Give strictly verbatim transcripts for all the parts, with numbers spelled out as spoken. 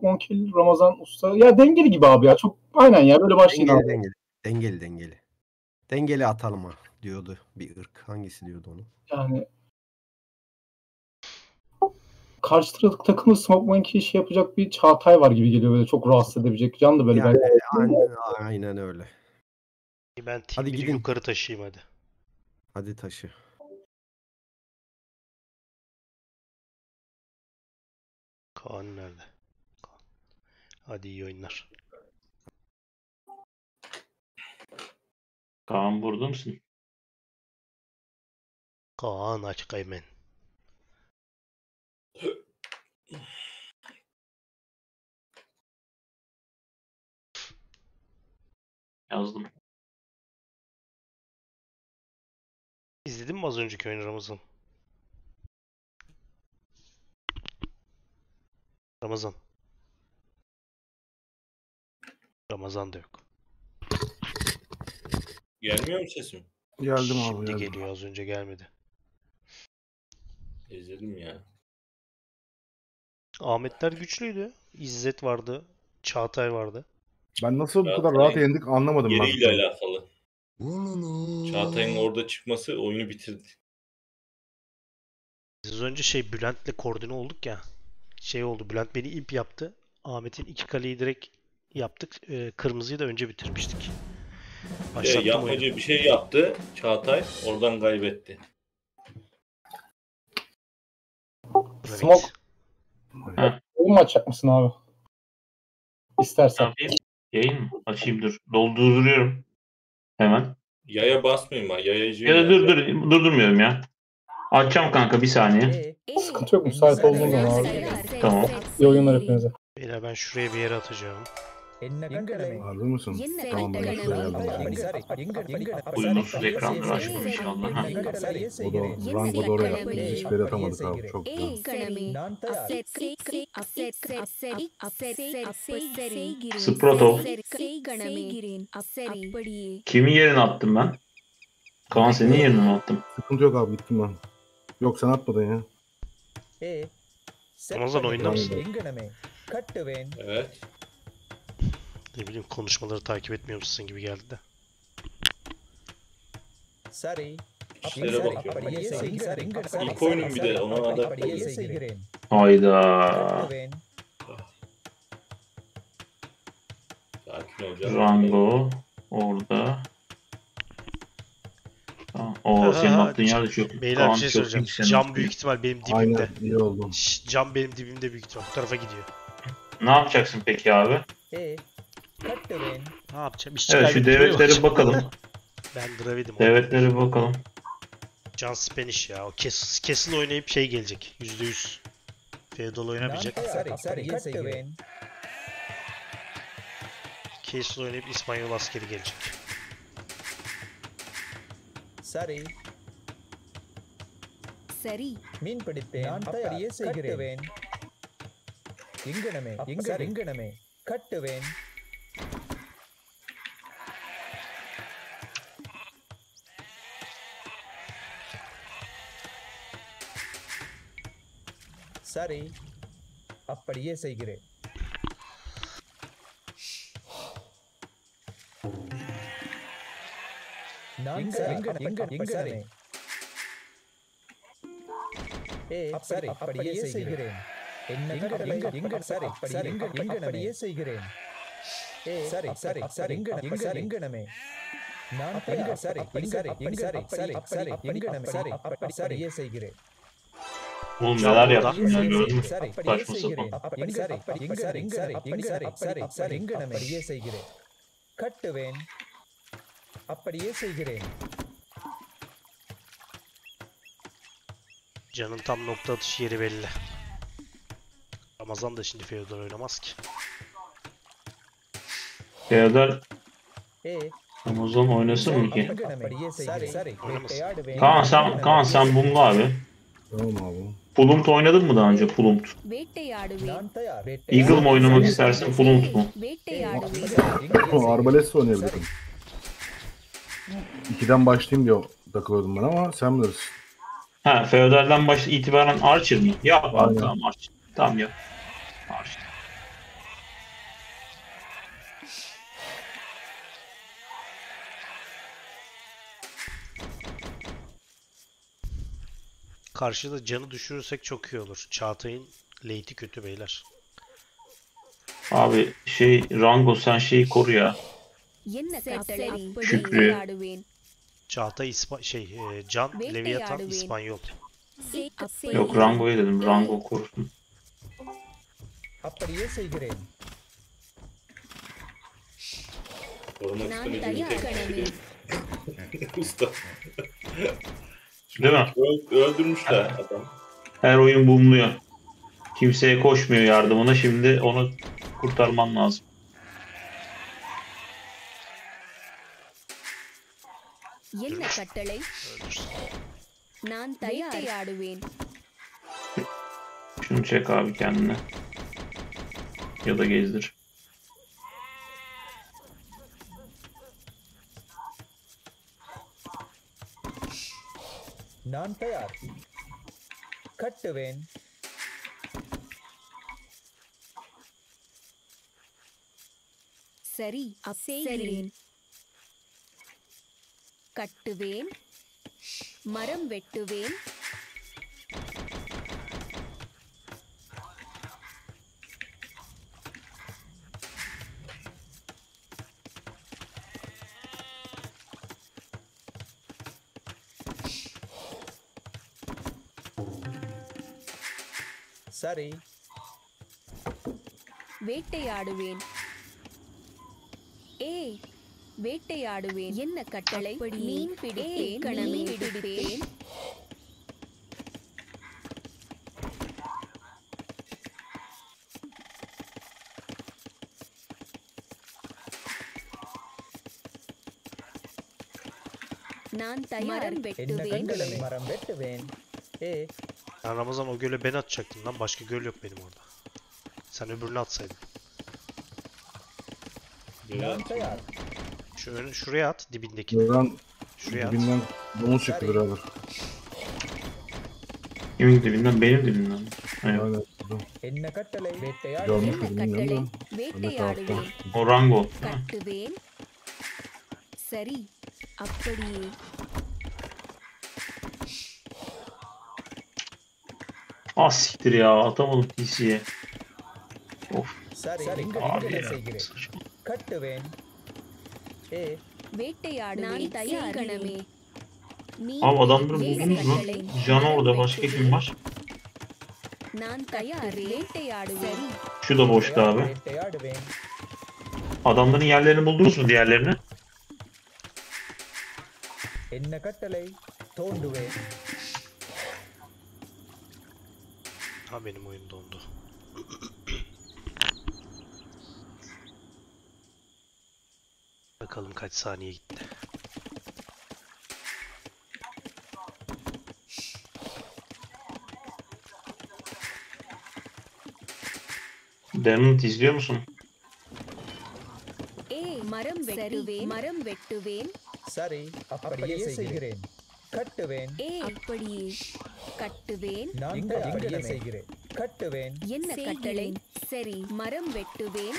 Smoke Monkey, Ramazan Usta. Ya dengeli gibi abi ya. Çok aynen ya böyle başlayın Dengeli abi. dengeli. Dengeli dengeli. Dengeli atalım ha diyordu bir ırk. Hangisi diyordu onu? Yani karşı taraf takımda Smoke Monkey şey yapacak bir Çağatay var gibi geliyor böyle çok rahatsız edebilecek. Can da böyle Yani belki. aynen, aynen öyle. Ben Hadi Timber'i gidin. yukarı taşıyayım hadi. Hadi taşı. Kaan nerede? Kaan. Hadi iyi oyunlar. Kaan burada mısın? Kaan aç kaymen. Yazdım. İzledin mi az önceki oyunu Ramazan? Ramazan. Ramazan da yok. Gelmiyor mu sesim? Geldim abi. Şimdi Geldim. geliyor, az önce gelmedi. İzledim ya. Ahmetler güçlüydü. İzzet vardı. Çağatay vardı. Ben nasıl bu kadar Çağatay'ın rahat yendik anlamadım ben. Yeriyle alakalı. Çağatay'ın orada çıkması oyunu bitirdi. Biz az önce şey Bülent'le koordine olduk ya. Şey oldu. Bülent beni ip yaptı. Ahmet'in iki kaleyi direkt yaptık. Ee, kırmızıyı da önce bitirmiştik. E, Başlattım yapmacı oyunu. bir şey yaptı Çağatay. Oradan kaybetti. Smoke. Ha. Oyun mu açacak mısın abi? Ne İstersen. yapayım? Yayın mı? Açayım dur. Dolduruyorum. Hemen. Yaya basmayayım ha. Yayıcı. Ya da dur dur. Durdurmuyorum ya. Açacağım kanka bir saniye. Sıkıntı yok. Müsait olduğun zaman abi. Tamam. İyi oyunlar hepinize. Beyler ben şuraya bir yere atacağım. Harbi mısın? Tamam ben şuraya geldim. Uyumusuz ekranları açmam inşallah. Ha. O da Rango da oraya yaptı. Biz hiçbir yere atamadık abi. Çok güzel. Sproto. Kimin yerine attım ben? Kaan senin yerine mi attım? Sıkıntı yok abi gittim ben. Yok sen atmadın ya. Ramazan oyunda mısın? Evet. Ne bileyim konuşmaları takip etmiyor musun gibi geldi de. İşlere bakıyorum. İlk oyunum bir de ona adapte oluyorum. Hayda. Sakin ol canım. Rango orada. Tamam. O senin Aha, attığın yerde çok. Beyler Kaan bir şey çok söyleyeceğim. iyi, senin Cam attığın. büyük ihtimal benim dibimde. Aynen iyi oldu. Şşş, cam benim dibimde büyük ihtimal. Bu tarafa gidiyor. Ne yapacaksın peki abi? Ne yapacağım? İş Evet şu devletlere bakalım. Ben Dravid'im. Devletlere bakalım. Can Spanish ya. O Kes Castle oynayıp şey gelecek. yüzde yüz. Feodal oynamayacak. Castle oynayıp İspanyol askeri gelecek. சரி மீன் பிடிப்பேன் நான் அப்படியே செய்கிறேன் எங்கனமே எங்க எங்கனமே கட்டுவேன் சரி அப்படியே செய்கிறேன் நான் எங்க எங்க எங்கனமே சரி அப்படியே செய்கிறேன் எங்க சரி சரி அப்படியே செய்கிறேன் சரி சரி சரி எங்க எங்கனமே நான் எங்க சரி சரி எங்க சரி சரி சரி எங்கனமே சரி அப்படியே செய்கிறேன் Oğlum neler yaptın ya gördün mü? சரி Saçma செய்கிறேன் sapan. எங்க சரி எங்க சரி எங்க சரி எங்க சரி சரி சரி எங்கனமே அப்படியே செய்கிறேன் கட்டுவேன் அப்படியே செய்கிறேன் Can'ın tam nokta atışı yeri belli. Ramazan da şimdi Feodal oynamaz ki. Feodal Ramazan oynasın mı ki? Kaan sen, Kaan sen bununla abi. Tamam abi. Pulumt oynadın mı daha önce Pulumt? Eagle mı oynamak istersin Pulumt mu? O Arbalesto oynayabilirim. İkiden başlayayım diye takılıyordum ben ama sen bilirsin. Ha Feodal'den baş itibaren Archer mı? Yap abi Aynen. tamam Archer. Tamam yap. Archer. Karşıda canı düşürürsek çok iyi olur. Çağatay'ın late'i kötü beyler. Abi şey Rango sen şeyi koru ya. என்ன கட்டளை அப்படியே Şükrü. ஆடுவேன் Çağatay İspa şey e, Can Bekle Leviathan yardım. İspanyol. அப்படியே Yok Rango'ya dedim. Rango korusun. அப்படியே செய்கிறேன். Korumak நான் istemediğim tek தயார் kişi. Usta. Değil mi? Öl- öldürmüşler adam. Her oyun boomluyor. Kimseye koşmuyor yardımına. Şimdi onu kurtarman lazım. என்ன கட்டளை Öldürsün. நான் தயார் ஆடுவேன் Şunu çek abi kendine. Ya da gezdir. நான் தயார். கட்டுவேன். சரி செய்கிறேன் கட்டுவேன் மரம் வெட்டுவேன் சரி. வேட்டையாடுவேன் ஏ வேட்டையாடுவேன் என்ன கட்டளை மீன் பிடிப்பேன் கணமே பிடிப்பேன் நான் தயார் என்ன வெட்டுவேன் கண்களை மரம் வெட்டுவேன். ஏ Ben Ramazan o göle ben atacaktım lan. Başka göl yok benim orada. Sen öbürünü atsaydın. நான் தயார். Şu ön, şuraya at dibindekini. Buradan Şuraya at. dibinden domuz çıktı birader. Kimin dibinden? Benim dibimden. Evet. Aynen. Buradan என்ன கட்டளை வேட்டையாடு. Görmüş என்ன bilmiyorum கட்டளை ama. Öne tarafta. வேட்டையாடுவேன் O Rango. கட்டுவேன் சரி அப்படியே Ah siktir ya. Atamadım P C'ye. Of. சரி எங்க Abi எங்களை ya. செய்கிறேன். கட்டுவேன். ஏ வேட்டையாடுவேன் நான் தயார் கணமே மீன் Abi adamları பிடிப்பேன் buldunuz mu? கட்டளை Can orada. Başka kim var? நான் தயார் வேட்டையாடுவேன் Şu da boşta abi. வேட்டையாடுவேன். Adamların yerlerini buldunuz mu diğerlerini? என்ன கட்டளை தோண்டுவேன். Ha benim oyun dondu. Bakalım kaç saniye gitti. Demont izliyor musun? ஏ மரம் வெட்டுவேன் மரம் வெட்டுவேன் சரி அப்படியே செய்கிறேன். கட்டுவேன். ஏ அப்படியே கட்டுவேன் நான் அப்படியே செய்கிறேன். கட்டுவேன். என்ன கட்டளை சரி மரம் வெட்டுவேன்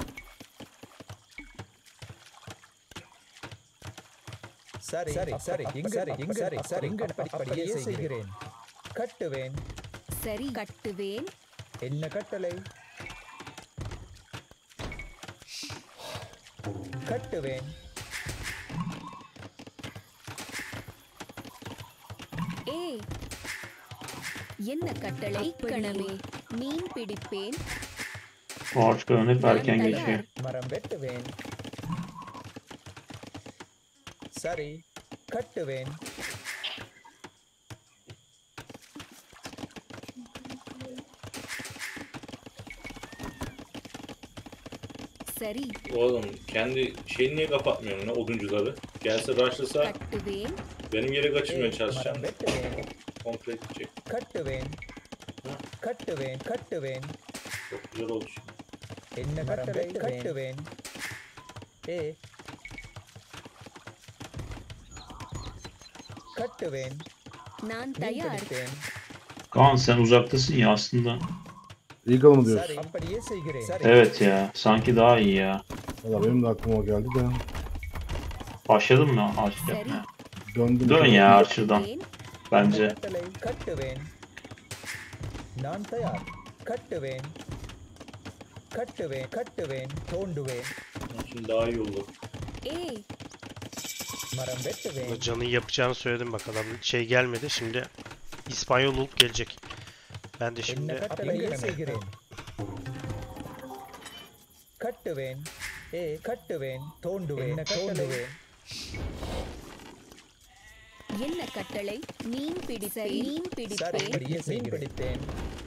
சரி சரி சரி எங்க சரி எங்க சரி சரி எங்க அப்படியே செய்கிறேன். கட்டுவேன். சரி கட்டுவேன் என்ன கட்டளை கட்டுவேன். ஏ என்ன கட்டளை கணமே மீன் பிடிப்பேன் Ağaç köyüne hep erken நான் geçiyor. தயார் மரம் வெட்டுவேன். சரி கட்டுவேன். சரி Oğlum kendi şeyini niye kapatmıyorsun lan oduncuları? Gelse rushlasa கட்டுவேன் benim yere kaçırmaya மரம் çalışacağım. வெட்டுவேன். Komple gidecek. கட்டுவேன். கட்டுவேன் கட்டுவேன். Çok güzel oldu şimdi. என்ன கட்டளை கட்டுவேன். ஏ கட்டுவேன். நான் மீன் தயார் பிடிப்பேன். Kaan sen uzaktasın ya aslında. Eagle mı diyorsun? சரி அப்படியே செய்கிறேன். சரி Evet ya. Sanki daha iyi ya. Valla benim de aklıma o geldi de. Başladın mı ağaç சரி yapmaya? Döndüm. Dön ya Archer'dan. வெட்டுவேன். Bence. கட்டளை கட்டுவேன். நான் தயார். கட்டுவேன். கட்டுவேன். கட்டுவேன். தோண்டுவேன். Şimdi daha iyi oldu. A. மரம் வெட்டுவேன். Can'ın yapacağını söyledim bak adam şey gelmedi şimdi İspanyol olup gelecek. Ben de என்ன şimdi கட்டளையை செய்கிறேன். கட்டுவேன். ஏ கட்டுவேன். தோண்டுவேன். என்ன தோண்டுவேன். என்ன கட்டளை மீன் பிடிப்பேன் மீன் சரி பிடிப்பேன் அப்படியே மீன் பிடிப்பேன்.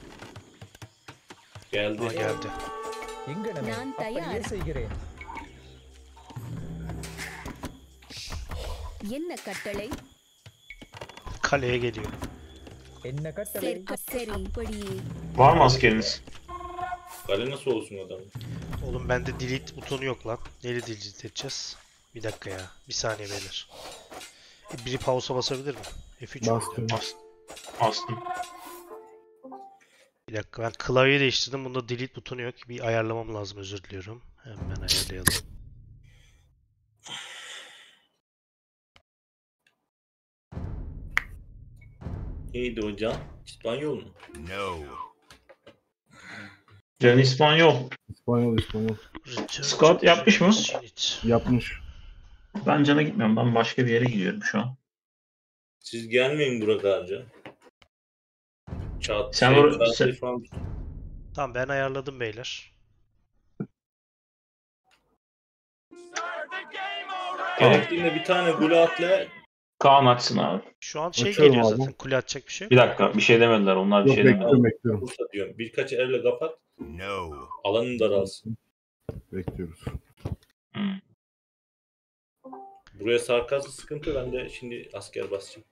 Geldi. Aa, geldi. எங்கனமே நான் அப்படியே தயார். செய்கிறேன். என்ன கட்டளை Kaleye geliyor. என்ன கட்டளை. சரி சரி அப்படியே Var mı askeriniz? Kale nasıl olsun adam? Oğlum bende delete butonu yok lan. Neyle delete edeceğiz? Bir dakika ya. Bir saniye beyler. E, Biri pausa basabilir mi? F üç Bastım. muydu? As Astım. Bir dakika ben klavyeyi değiştirdim. Bunda delete butonu yok. Bir ayarlamam lazım özür diliyorum. Hemen ayarlayalım. Neydi o Can? İspanyol mu? Can İspanyol. İspanyol İspanyol. Return Scott to yapmış mı? unit. Yapmış. Ben Can'a gitmiyorum. Ben başka bir yere gidiyorum şu an. Siz gelmeyin Burak Arca. Çat, Sen şey, or- çat- sen- falan. Tamam ben ayarladım beyler. Gerektiğinde bir tane gol atla. Kaan açsın abi. Şu an şey Açıyorum geliyor abi. zaten. Kule atacak bir şey yok. Bir dakika. Bir şey demediler. Onlar bir Yok şey demediler. bekliyorum bekliyorum. Bursa diyorum. Birkaç elle kapat. Alanın daralsın. Bekliyoruz. Hmm. Buraya sarkarsa sıkıntı. Ben de şimdi asker basacağım.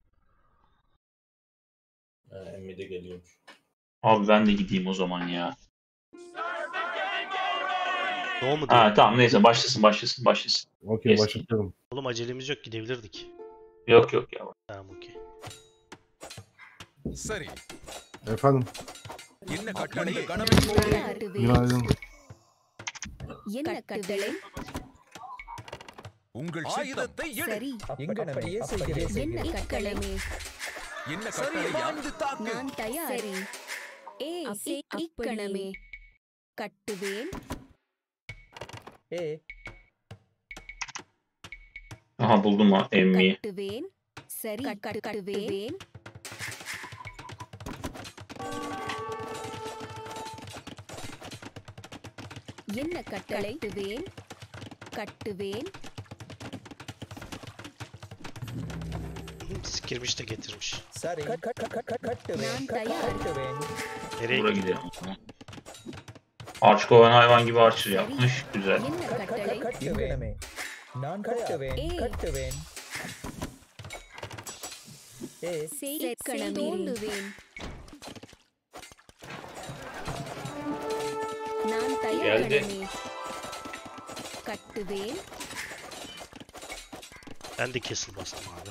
Ha, Emmi de geliyormuş. Abi ben de gideyim o zaman ya. Ne olmadı? Ha tamam neyse başlasın başlasın başlasın. Okey Yes. başlatıyorum. Oğlum acelemiz yok gidebilirdik. Yok yok ya. Tamam okey. சரி Efendim. என்ன கட்டளை கணமே கட்டுவேன் Günaydın. என்ன கட்டளை உங்கள் ஆயுதத்தை எடு சரி எங்கனமே அப்படியே செய்கிறேன். என்ன கட்டளை என்ன கட்டளையா நான் தயார் சரி ஏ இக்கணமே கட்டுவேன் ஏ Aha buldum ha Emmi'yi. கட்டுவேன் சரி கட்டுவேன் என்ன கட்டளை கட்டுவேன் கட்டுவேன் Sikirmiş de getirmiş. சரி கட்- கட்- கட்- கட்- கட்டுவேன். நான் கட்- தயார். கட்டுவேன். Nereye Buraya gidiyor? gidelim. Archkoven hayvan gibi archer yapmış. Güzel. என்ன கட்- கட்- கட்டளை கட்- கட்டுவேன். நான் கட்டுவேன். ஏ. கட்டுவேன். ஏ செய்கணமே தோண்டுவேன் நான் தயார் Geldi. கணமே கட்டுவேன் Ben de kesil bastım abi.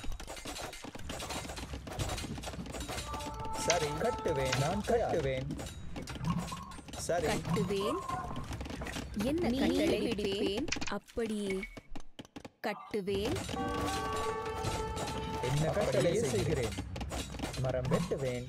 சரி கட்டுவேன். நான் கட்டுவேன். சரி கட்டுவேன் என்ன கட்டளை பிடிப்பேன் அப்படியே கட்டுவேன் என்ன கட்டளையை செய்கிறேன். மரம் வெட்டுவேன்.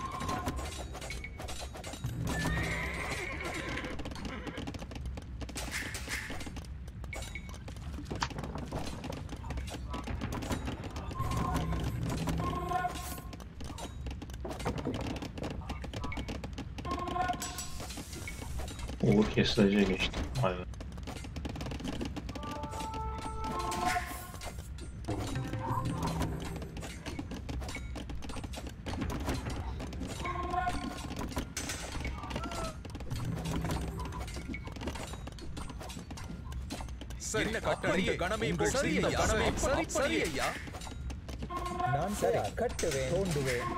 Uğur kesileceğe geçti. Hayvan. சரி என்ன கட்டளை கணமே சரி ஐயா கணமே சரி சரி ஐயா நான் சரி கட்டுவேன். தோண்டுவேன்.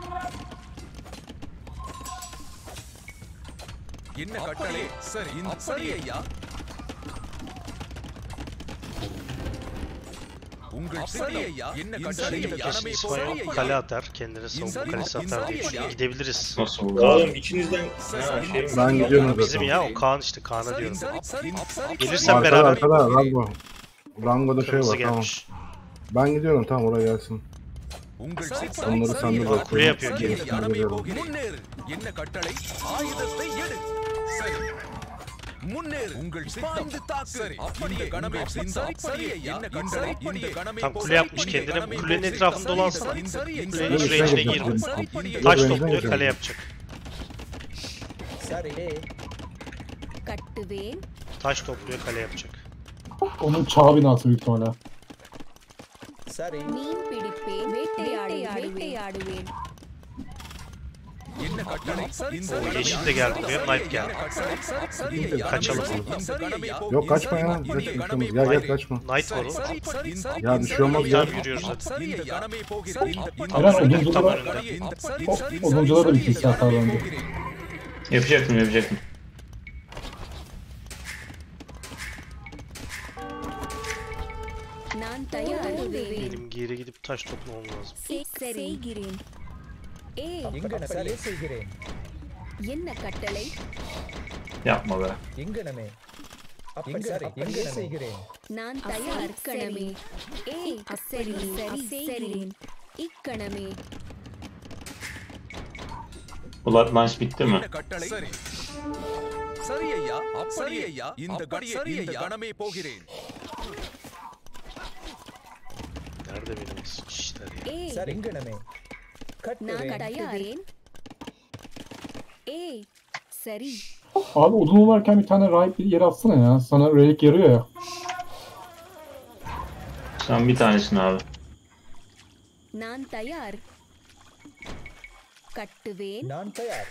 என்ன கட்டளை சரி இந்த சரி ஐயா உங்கள் சரி ஐயா என்ன கட்டளை Kesin கணமே İspanyol சரி ஐயா kale atar. Kendine savunma kalesi atar diye düşünüyorum. Gidebiliriz. Nasıl oldu? Oğlum içinizden ha, şey mi? Ben gidiyorum zaten. Bizim ya o Kaan işte Kaan'a சரி diyorum. சரி சரி சரி Gelirsen Arkada beraber arkada Rango. Rango'da şey kırmızı var tamam. gelmiş. Ben gidiyorum tamam oraya gelsin. உங்கள் Onları சித்தம் sen de சரியா? bırak. Buraya yapıyor. சரியா? Gerisini veriyorum. முன்னேறு என்ன கட்டளை ஆயுதத்தை எடு சரி முன்னேறு உங்கள் சித்தம் சரி அப்படியே கணமே சித்தம் சரியா என்ன கட்டளை இந்த கணமே Tam kule yapmış kendine. Bu kulenin etrafında dolansın. Kulenin şuraya içine girme. Taş topluyor, kale yapacak. சரி கட்டுவேன். Taş topluyor, kale yapacak. Onun çağ binası büyük ihtimalle. சரி மீன் பிடிப்பேன். வேட்டையாடுவேன். வேட்டையாடுவேன். என்ன கட்டளை இந்த Yeşil de geldi buraya, Knight geldi. Kaçalım. Yok kaçma ya. Kaç kaçamaz. Gel gel kaçma. Knight var oğlum. Ya bir şey olmaz Tam gel. yürüyoruz zaten. Eren odunculara, o, odunculara da bir kilise atar bence. Yapacaktım yapacaktım. நான் தயாருவேன். Benim geri gidip taş toplamam lazım. செய்கிறேன். ஏய் எங்கன சரி செய்கிறேன் என்ன கட்டளை? Yapma be. எங்கனமே அப்படி சரி எங்கன செய்கிறேன் நான் தயார் கணமே. ஏய் சரி சரி செய்கிறேன். இக்கணமே. Bloodlines bitti mi? என்ன கட்டளை சரி சரி ஐயா அப்படியே ஐயா இந்த சரி இந்த கணமே போகிறேன் Nerede benim işler ya? ஏய் சரி எங்கனமே நான் கட்டுவேன் தயாரேன். ஏய் சரி. Abi odun varken bir tane rahip bir yere atsana ya. Sana relik yarıyor ya. Sen bir tanesin abi. நான் தயார். கட்டுவேன். நான் தயார்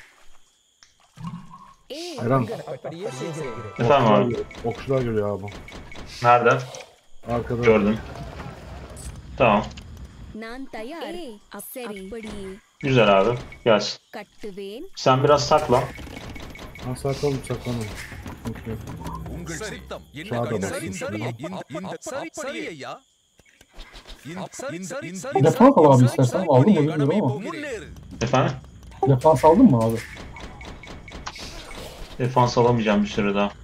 ஏய் Eren. அப்படியே செய்கிறேன் Efendim abi. Okçular geliyor abi. Nerede? Arkada. Gördüm. Tamam. நான் தயார். ஏய் சரி அப்படியே Güzel abi. Gelsin. கட்டுவேன். Sen biraz saklan. Ha sakalım sakalım. Okey. உங்கள் சித்தம் என்ன Çağda கட்டளை basın. சரி இந்த இந்த சரி சரி ஐயா இந்த இந்த இந்த Defans al abi istersen. Aldın mı bilmiyorum ama. முன்னேறு Efendim? Defans aldın mı abi? Defans alamayacağım bir süre daha.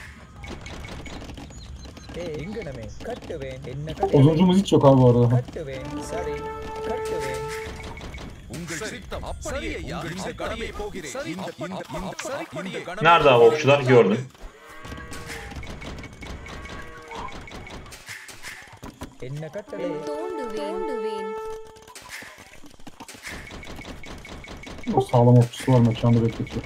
ஏய் எங்கனமே கட்டுவேன் என்ன Oduncumuz hiç yok abi bu arada. கட்டுவேன் சரி கட்டுவேன் உங்கள் சித்தம் அப்படியே ஐயா இந்த கணமே போகிறேன் இந்த இந்த இந்த சரி இந்த கணமே Nerede abi okçular? Gördüm. என்ன கட்டளை தோண்டுவேன். தோண்டுவேன். O sağlam okçusu var mekanda bekletiyor.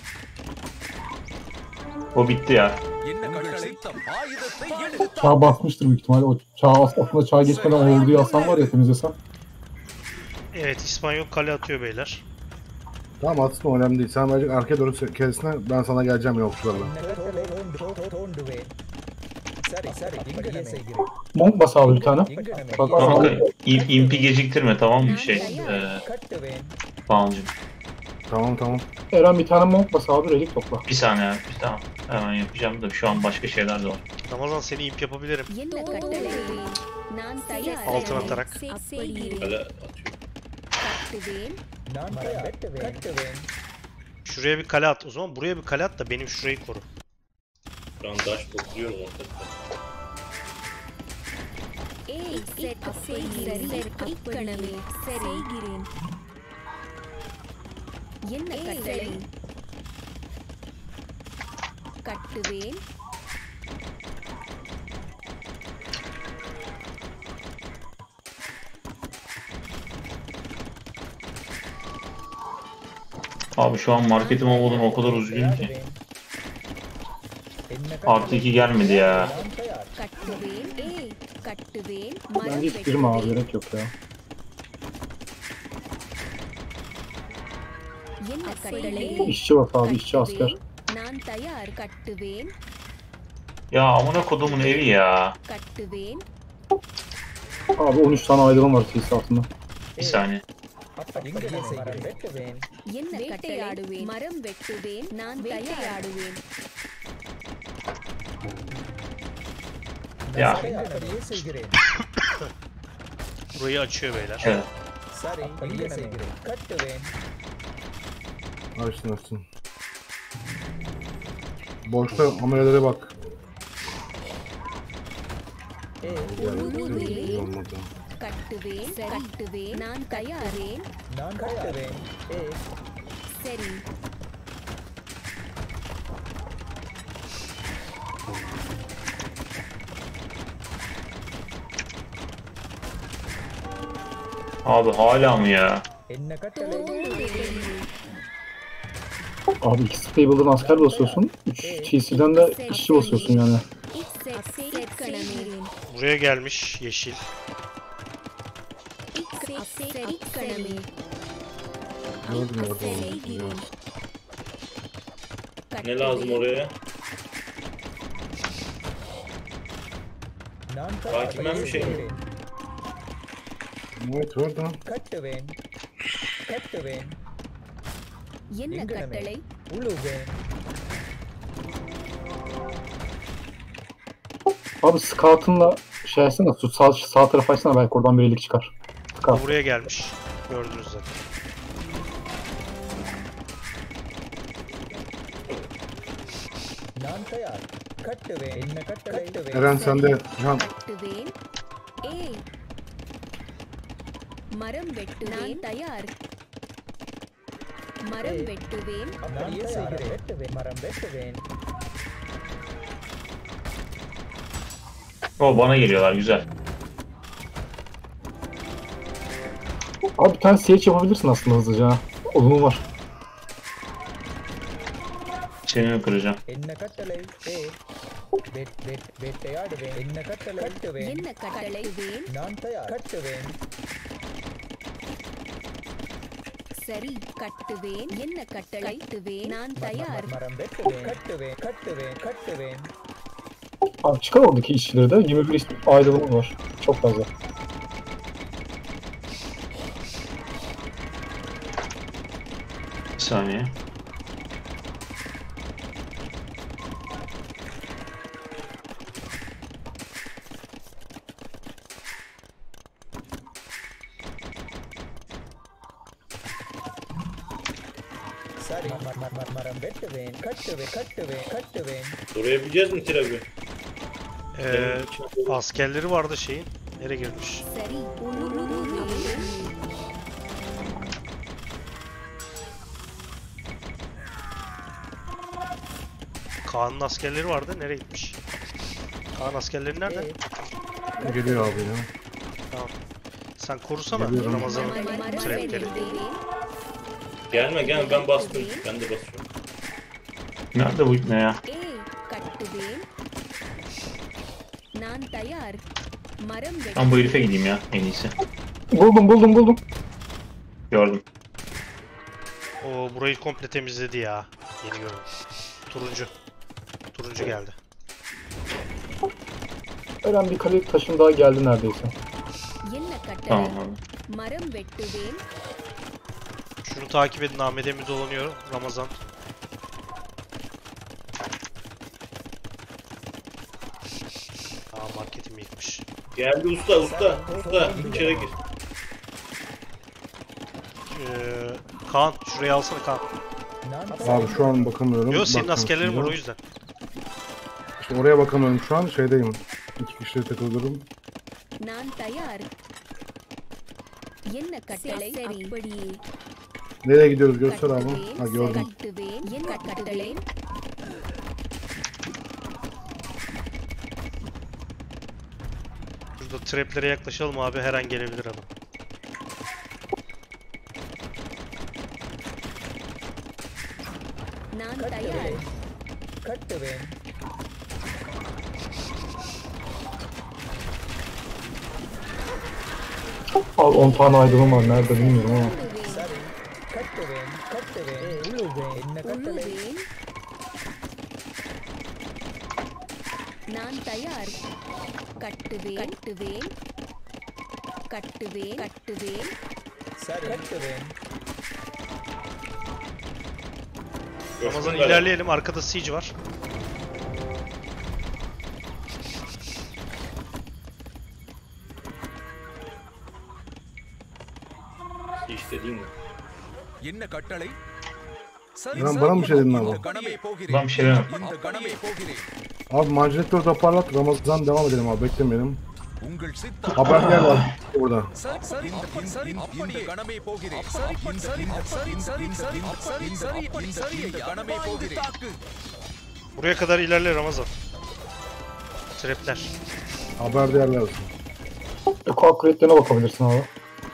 O bitti ya. என்ன கட்டளை சித்தம் ஆயுதத்தை எடு Çağ basmıştır büyük ihtimalle. O çağ aslında çağ geçmeden o orduyu asan var ya temizlesen. Evet, İspanyol kale atıyor beyler. Tamam atsın o önemli değil. Sen bence arkaya doğru kesine ben sana geleceğim ya okçularla. என்ன கட்டளை தோண்டு தோண்டுவேன் சரி சரி எங்கனமே செய்கிறேன் Monk bas abi bir tane. எங்கனமே Bak Kanka abi. im- impi geciktirme tamam mı şey? Ee, கட்டுவேன் Fanucum. Tamam tamam. Eren bir tane monk bas abi relik topla. Bir saniye abi. Tamam. Hemen yapacağım da şu an başka şeyler de var. Ramazan seni imp yapabilirim. என்ன கட்டளை? நான் தயார். Altın atarak. செய்கிறேன். Kale atıyor. கட்டுவேன். நான் தயார் கட்டுவேன் Şuraya bir kale at. O zaman buraya bir kale at da benim şurayı koru. Şu an taş topluyorum ortada. ஏய் செட் செய்கிறேன். இக்கணமே. செய்கிறேன். என்ன கட்டளை? கட்டுவேன். Abi şu an marketim olmadan o kadar üzgünüm ki. Artı iki gelmedi ya. நான் தயார் கட்டுவேன். ஏய் கட்டுவேன். Bence மரம் hiç girme abi வெட்டுவேன். gerek yok ya. என்ன கட்டளை? İşçi bas abi işçi asker. நான் தயார். கட்டுவேன். Ya amına kodumun evi ya. கட்டுவேன். Abi on üç tane aydın var kilise altında. Bir saniye. அப்படி எங்கனமே செய்கிறேன் வெட்டுவேன் என்ன கட்டளை? மரம் வெட்டுவேன். நான் வேட்டையாடுவேன். Ya. அப்படியே செய்கிறேன் Burayı açıyor beyler. Evet. சரி அப்படியே செய்கிறேன் கட்டுவேன் Açsın açsın. Boşta amelelere bak. ஏய் Yani, iyi olmadı. கட்டுவேன் கட்டுவேன் நான் தயாரேன் நான் கட்டுவேன் ஏ சரி Abi hala mı ya? என்ன கட்டளை Abi iki stable'dan asker basıyorsun. üç T C'den de işçi basıyorsun yani. İlk set set kanamı Buraya gelmiş yeşil. İlk set set kanamı Gördüm orada onu. Ne lazım oraya? நான் Hakimem bir şey mi? Evet orada. கட்டுவேன் கட்டுவேன் என்ன கட்டளை உழுவேன் Abi scout'unla şey açsana, sağ, sağ tarafa açsana, belki oradan birlik çıkar. Scout. Buraya gelmiş. Gördünüz zaten. நான் தயார் கட்டுவேன் என்ன கட்டளை கட்டுவேன் Eren sende. Can. கட்டுவேன் ஏய் மரம் வெட்டு நான் தயார் மரம் வெட்டுவேன் அப்படியே செய்கிறேன் வெட்டுவேன் மரம் வெட்டுவேன் O bana geliyorlar güzel. Abi bir tane C H yapabilirsin aslında hızlıca. ha. Odunum var. Seni mi kıracağım? என்ன கட்டளை ஏ வெட் வெட் வேட்டையாடுவேன் என்ன கட்டளை கட்டுவேன் என்ன கட்டளைவேன் நான் தயார் கட்டுவேன் சரி கட்டுவேன் என்ன கட்டளை கட்டுவேன் நான் தயார் மரம் வெட்டுவேன் கட்டுவேன் கட்டுவேன் கட்டுவேன் Abi çıkar oradaki işçileri de. yirmi bir ayrılımı var. Çok fazla. Bir saniye. சரி ம- ம- ம- மரம் வெட்டுவேன் கட்டுவேன் கட்டுவேன் கட்டுவேன் Durabileceğiz mi Tirabi? Ee, askerleri vardı şeyin. Nereye girmiş? சரி உழுவேன் Kaan'ın askerleri vardı. Nereye gitmiş? Kaan askerleri nerede? Geliyor abi ya. Tamam. Sen korusana Geliyorum. Ramazan'ın மரம் trapleri. வெட்டுவேன் Gelme gel ben bastım. Ben de basıyorum. Nerede bu ne ya? ஏய் கட்டுவேன் நான் தயார் மரம் Ben bu வெட்டு herife gideyim ya en iyisi. Buldum buldum buldum. Gördüm. O burayı komple temizledi ya. Yeni gördüm. Turuncu. Turuncu geldi. Eren bir kale taşın daha geldi neredeyse. என்ன கட்டளை Tamam abi. மரம் வெட்டுவேன் Şunu takip edin. Ahmet'e mi dolanıyor Ramazan? Aa marketimi yıkmış. Geldi usta usta. Usta içeri gir. Ee, Kaan şurayı alsana Kaan. நான் Abi şu an bakamıyorum. Yok senin Bakmak askerlerin var o istiyorum. yüzden. İşte oraya bakamıyorum şu an. Şeydeyim. İki kişiyle takılıyorum. நான் தயார் என்ன கட்டளை அப்படியே Nereye gidiyoruz göster abi. கட்டுவேன் Ha gördüm. கட்டுவேன் என்ன கட்டளை Burada traplere yaklaşalım abi. Her an gelebilir adam. நான் தயார் கட்டுவேன் Abi on tane ayrılım var. Nerede bilmiyorum ama. சரி கட்டுவேன் கட்டுவேன் உழுவேன் என்ன கட்டளை உழுவேன் நான் தயார் கட்டுவேன் கட்டுவேன் கட்டுவேன் கட்டுவேன் சரி கட்டுவேன் Ramazan ilerleyelim. Arkada siege var. İşte değil mi? என்ன கட்டளை சரி Lan sir, bana mı şey dedin இந்த abi? கணமே போகிறேன் Ben bir şey demem. இந்த கணமே போகிறேன் Abi mancınıkları toparlat. Ramazan devam edelim abi. Beklemeyelim. உங்கள் சித்தம் Haber geldi orada. சரி சரி சரி அப்படியே கணமே போகிறேன் சரி சரி சரி சரி சரி சரி சரி சரி கணமே போகிறேன் தாக்கு Buraya kadar ilerle Ramazan. Trapler. Haber değerli olsun. Eko upgrade'lerine bakabilirsin abi.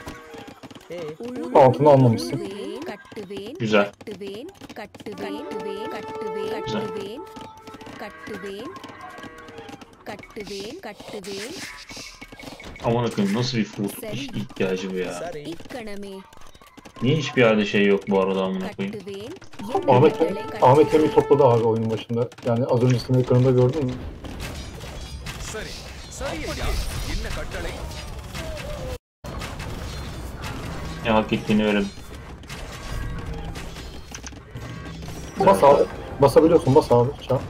Altını almamışsın. கட்டுவேன் Güzel. கட்டுவேன் கட்டுவேன் கட்டுவேன் கட்டுவேன் கட்டுவேன் கட்டுவேன் கட்டுவேன் Aman akıyım nasıl bir food ihtiyacı bu ya. சரி இக்கணமே Niye hiçbir yerde şey yok bu arada amına koyayım. கட்டுவேன் Ahmet, Ahmet Emin topladı abi oyunun başında. Yani az öncesinde ekranında gördün mü? சரி சரி ஐயா என்ன கட்டளை Ne hak ettiğini verelim. Bas abi. Basabiliyorsun, bas abi. Çağ.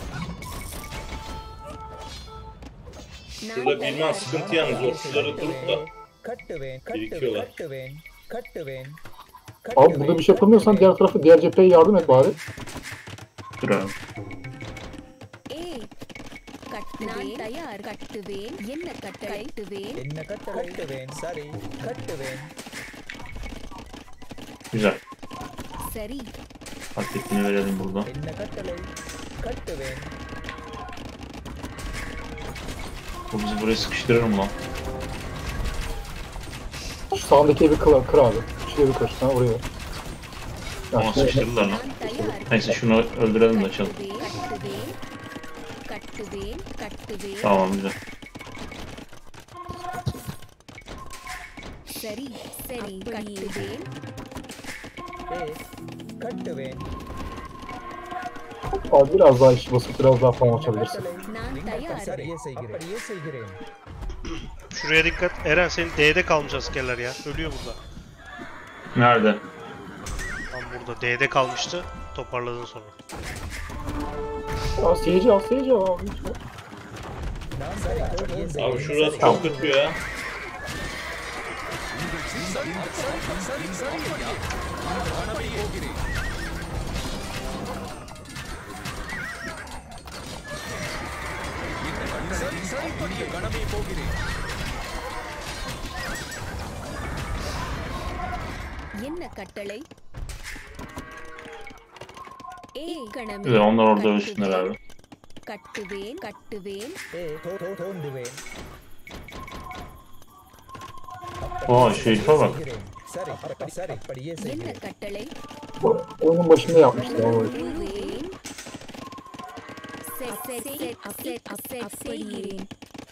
Şurada bilmem sıkıntı yalnız okçuları durup da கட்டுவேன் birikiyorlar. கட்டுவேன் கட்டுவேன் Abi burada bir şey yapamıyorsan diğer tarafı, diğer cepheye yardım et bari. Dur abi. ஏய் கட்டு நான் தயார் கட்டுவேன் என்ன கட்டளை கட்டுவேன் என்ன கட்டளை கட்டுவேன் சரி கட்டுவேன் Güzel. சரி Hak ettiğini verelim buradan. என்ன கட்டளை கட்டுவேன் Bu bizi buraya sıkıştırır mı lan? Şu sağındaki evi kır, kır abi. Şu evi kır. Ha oraya. Ama Ya, sıkıştırdılar lan. நான் தயார் Neyse şunu öldürelim de açalım. கட்டுவேன் கட்டுவேன் கட்டுவேன் Tamam güzel. சரி சரி கட்டுவேன் ஏ கட்டுவேன் abi biraz daha işi basıp biraz daha falan açabilirsin. நான் தயார் சரியே செய்கிறேன் அப்படியே செய்கிறேன் Şuraya dikkat. Eren senin D'de kalmış askerler ya. Ölüyor burada. Nerede? Tam burada D'de kalmıştı. Toparladın sonra. Al seyirci, al seyirci abi. நான் சரி அப்படியே Abi செய்கிறேன் şurası çok kötü ya. சரி சரி சரி சரி ஐயா இந்த கணமே போகிறேன் என்ன கட்டளை சரி சரி அப்படியே கணமே போகிறேன் என்ன கட்டளை ஏய் கணமே Güzel onlar orada ölsünler abi. கட்டுவேன் கட்டுவேன் ஏ தோ தோ தோண்டுவேன் Aa Şerife bak. செய்கிறேன் சரி அப்படி சரி அப்படியே என்ன செய்கிறேன் கட்டளை O- Oyunun başında yapmıştı abi. கட்டுவேன் set set set set set செய்கிறேன்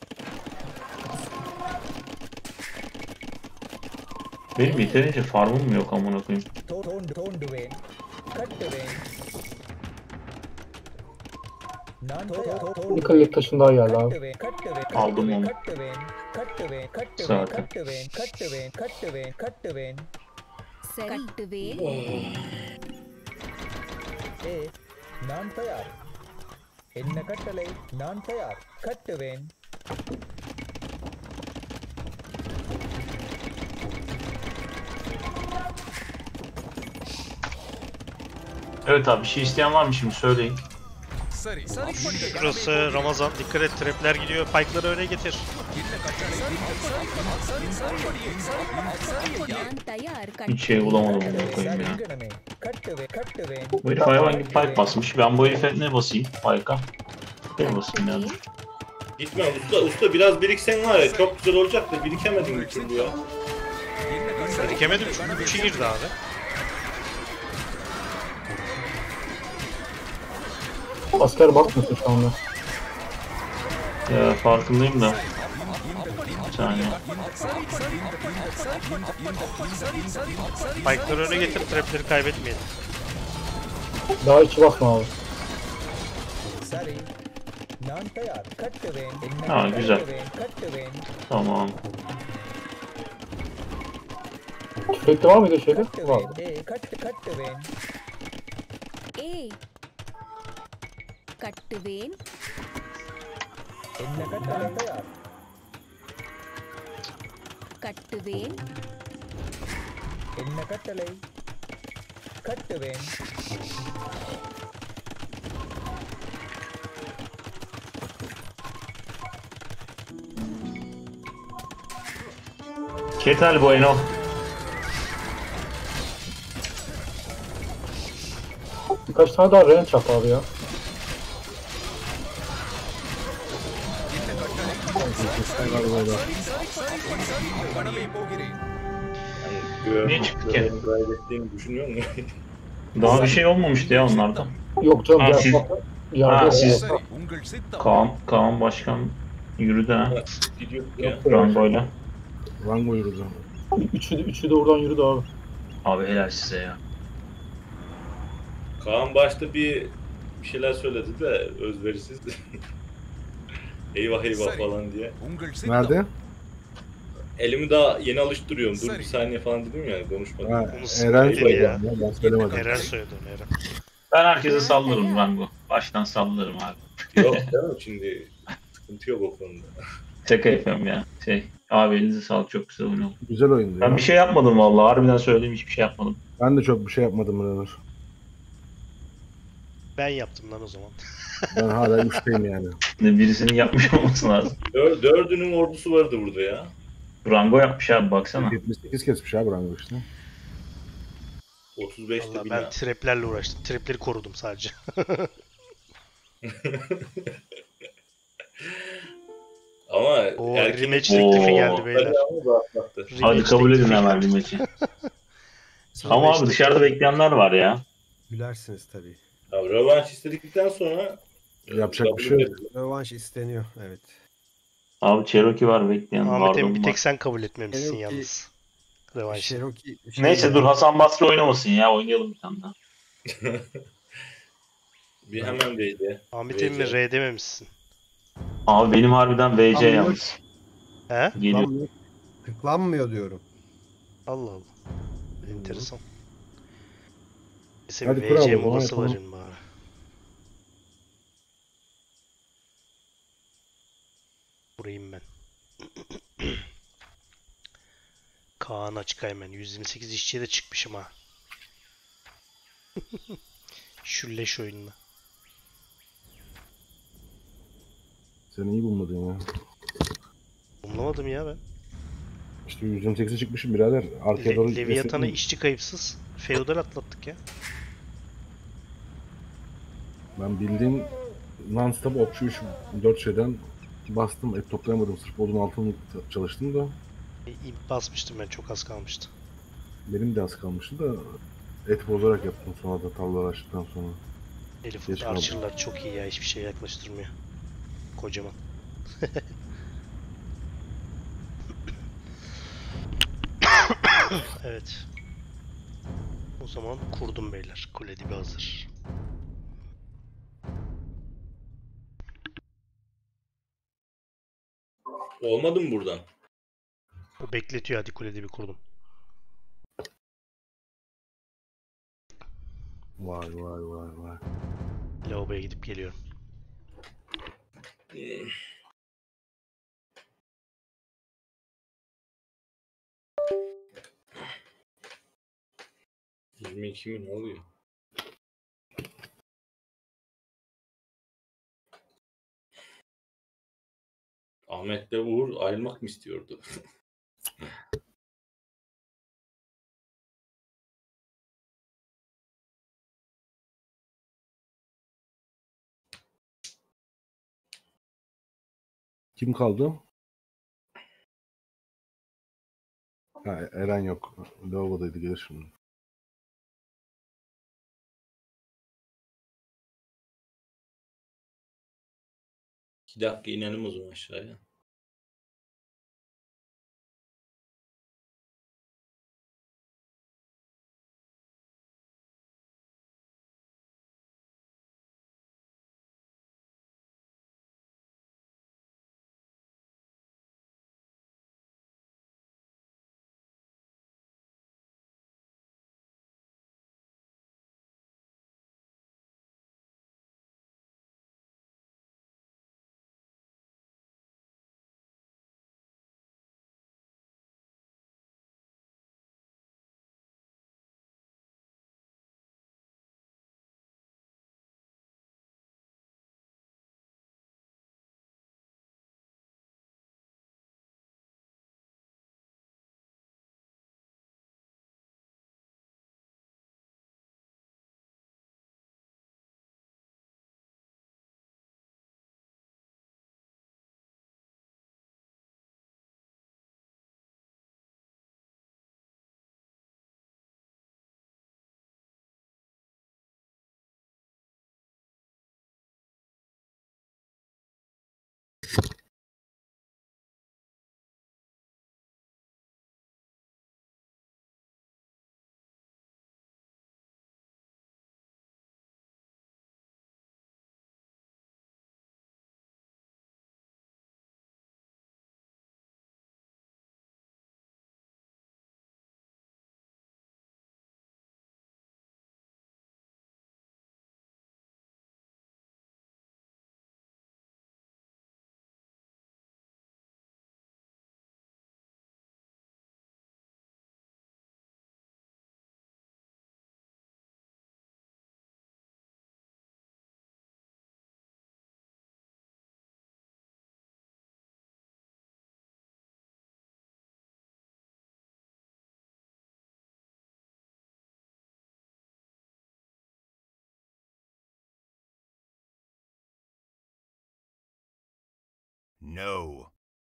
Benim yeterince farmım mı yok amına koyayım? தோ தோண்டு தோண்டுவேன் கட்டுவேன் நான் தோ தோ Bir தோண்டு kraliyet taşın daha geldi abi. கட்டுவேன் கட்டுவேன் Aldım onu. கட்டுவேன் கட்டுவேன் கட்டுவேன் Zaten. கட்டுவேன் கட்டுவேன் கட்டுவேன் கட்டுவேன் சரி கட்டுவேன் ஏ நான் தயார் என்ன கட்டளை நான் தயார் கட்டுவேன் Evet abi bir şey isteyen var mı şimdi söyleyin. சரி சரி அப்படியே கணமே Şurası Ramazan. Dikkat et, trapler gidiyor. Pike'ları öne getir. என்ன கட்டளை சரி சரி சரி அப்படியே சரி ஐயா நான் தயார் Hiç şey bulamadım amına koyayım ya. சரிங்கனமே கட்டுவேன் கட்டுவேன் Bu herif hayvan gibi pipe basmış. Ben bu herife ne basayım? Pike'a. Ne basayım ya dur. Gitme usta, usta biraz biriksen var ya çok güzel olacak da birikemedin bir türlü ya. என்ன கட்டளை Dikemedim çünkü üçü girdi abi. Asker basmıyorsun şu anda. Ya farkındayım da. Bir saniye. Pike'ları öne getir, trapleri kaybetmeyelim. Daha içi basma abi. சரி நான் தயார் கட்டுவேன் என்ன Ha, güzel. கட்டுவேன் கட்டுவேன் Tamam. Tüfekte var mıydı şeyde? கட்டுவேன் Vardı. ஏ கட்டு கட்டுவேன் ஏய் கட்டுவேன் என்ன கட்டளை தயார் கட்டுவேன் என்ன கட்டளை கட்டுவேன் ¿Qué tal bueno? Birkaç tane daha Ren çap abi ya. கடமை போகிறேன். Güven, Ne çıktı ki? güveni kaybettiğini düşünüyor musun? Daha bir şey olmamıştı ya onlardan. Yok canım. Ha, diğer siz- tarafta yargı Ha, var. siz- சரி உங்கள் சித்தம். Kaan, Kaan Başkan yürüdü ha. Gidiyorduk ya. Rango'yla. Rango yürüdü. Üçü de, üçü de oradan yürüdü abi. Abi helal size ya. Kaan başta bir bir şeyler söyledi de özverisiz. eyvah eyvah Sari. falan diye. உங்கள் சித்தம். Nerede? Elimi daha yeni alıştırıyorum. Dur bir Sari. saniye falan dedim ya konuşmadım. Ha, Onu Eren söyledi söyledi ya. ya. Ben söylemedim. Eren söyledi onu Eren. Ben herkese sallarım Rango. Baştan sallarım abi. Yok canım şimdi sıkıntı yok o konuda. Şaka yapıyorum ya. Şey, abi elinize sağlık, çok güzel oyun oldu. Güzel oyundu ya. Ben bir şey yapmadım vallahi. Harbiden söyleyeyim, hiçbir şey yapmadım. Ben de çok bir şey yapmadım Renner. Ben yaptım lan o zaman. Ben hala üçteyim yani. Ne birisinin yapmış olması lazım. Dör, dördünün ordusu vardı burada ya. Rango yapmış abi, baksana. yetmiş sekiz kesmiş abi Rango işte. otuz beşte Vallahi bina. ben traplerle uğraştım. Trapleri korudum sadece. Ama O erken rematch teklifi Oo. geldi beyler. rahatlattı. Hadi Rematch kabul edin teklifi hemen geldi. bir maçı. Sonra Ama işte abi dışarıda bekleyenler var ya. gülersiniz tabii. Abi rövanş istedikten sonra Yapacak kabul bir şey yok. ederiz. Rövanş isteniyor, evet. Abi Cherokee var bekleyen. Ahmet Vardon Emin bir var. tek sen kabul etmemişsin Cherokee- yalnız. Revanşı. Cherokee şey Neyse dur, Hasan Basri oynamasın ya. Oynayalım bir tane daha. Bir hemen değdi. Ahmet V C. Emin'e R dememişsin. Abi benim harbiden V C Tamam, yalnız. He? Geliyor. Tıklanmıyor, tıklanmıyor diyorum. Allah Allah. Enteresan. Neyse Hadi bir kur abi V C o zaman, molası yapalım. verin bari. Vurayım ben. Kaan açık hemen. yüz yirmi sekiz işçiye de çıkmışım ha. Şu leş oyununa. Sen iyi bulmadın ya. Umlamadım ya ben. İşte yüz yirmi sekize çıkmışım birader. Arkaya doğru Le Leviathan'a gitmesin. işçi kayıpsız feodal atlattık ya. Ben bildiğin non-stop okçu üç dört şeyden bastım. Et toplayamadım. Sırf odun altını çalıştım da. E, imp basmıştım ben, çok az kalmıştı. Benim de az kalmıştı da et bozarak yaptım sonra da tavlar açtıktan sonra. Elif Geç kaldı. Archer'lar çok iyi ya, hiçbir şey yaklaştırmıyor. Kocaman. Evet. O zaman kurdum beyler. Kule dibi hazır. Olmadı mı buradan? O bekletiyor, hadi kule dibi kurdum. Vay vay vay vay. Lavaboya gidip geliyorum. yirmi iki mi ne oluyor? Ahmet'le Uğur ayrılmak mı istiyordu? Kim kaldı? Ha, Eren yok. Lavabodaydı, gelir şimdi. İki dakika inelim o zaman aşağıya. No.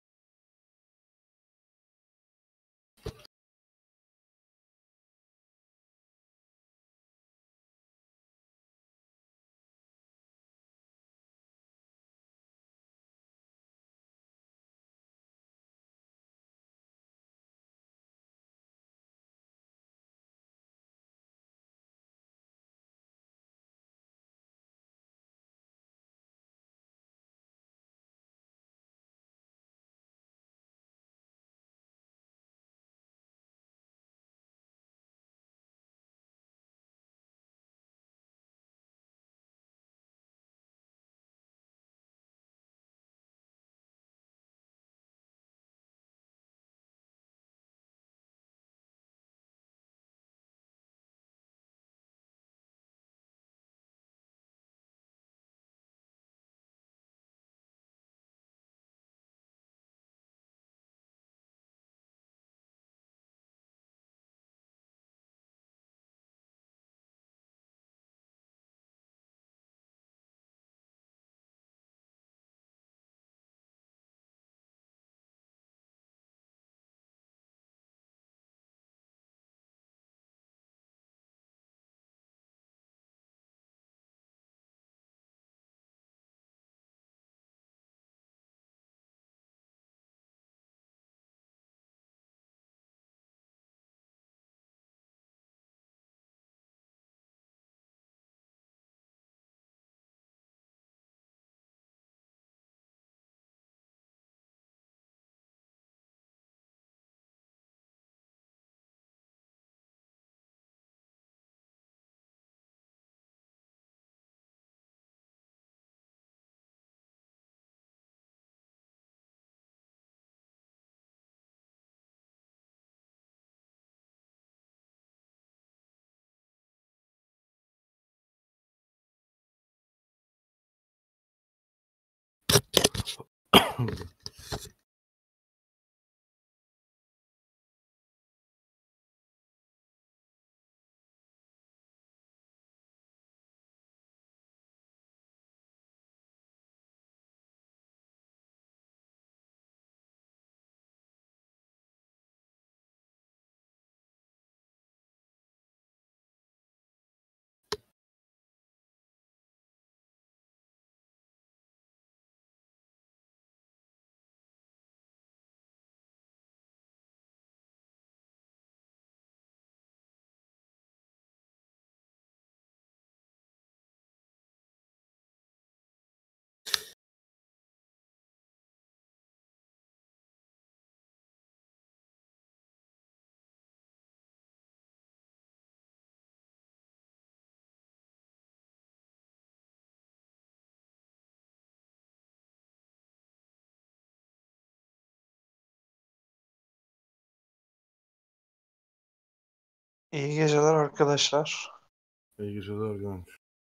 İyi geceler arkadaşlar. İyi geceler Genç.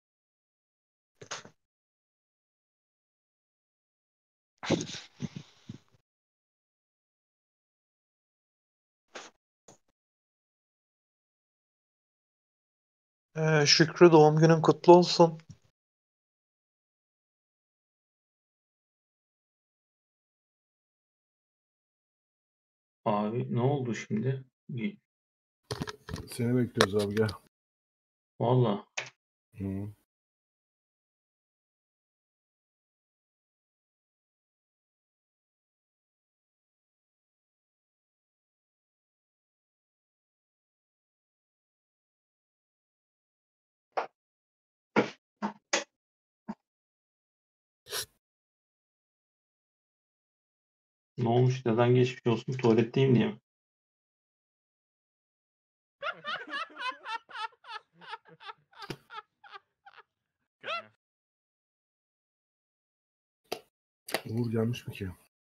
Ee, Şükrü doğum günün kutlu olsun. Abi ne oldu şimdi? Seni bekliyoruz abi gel. Valla. Hı. Ne olmuş? Neden geçmiş olsun? Tuvaletteyim diye mi? Uğur gelmiş mi ki?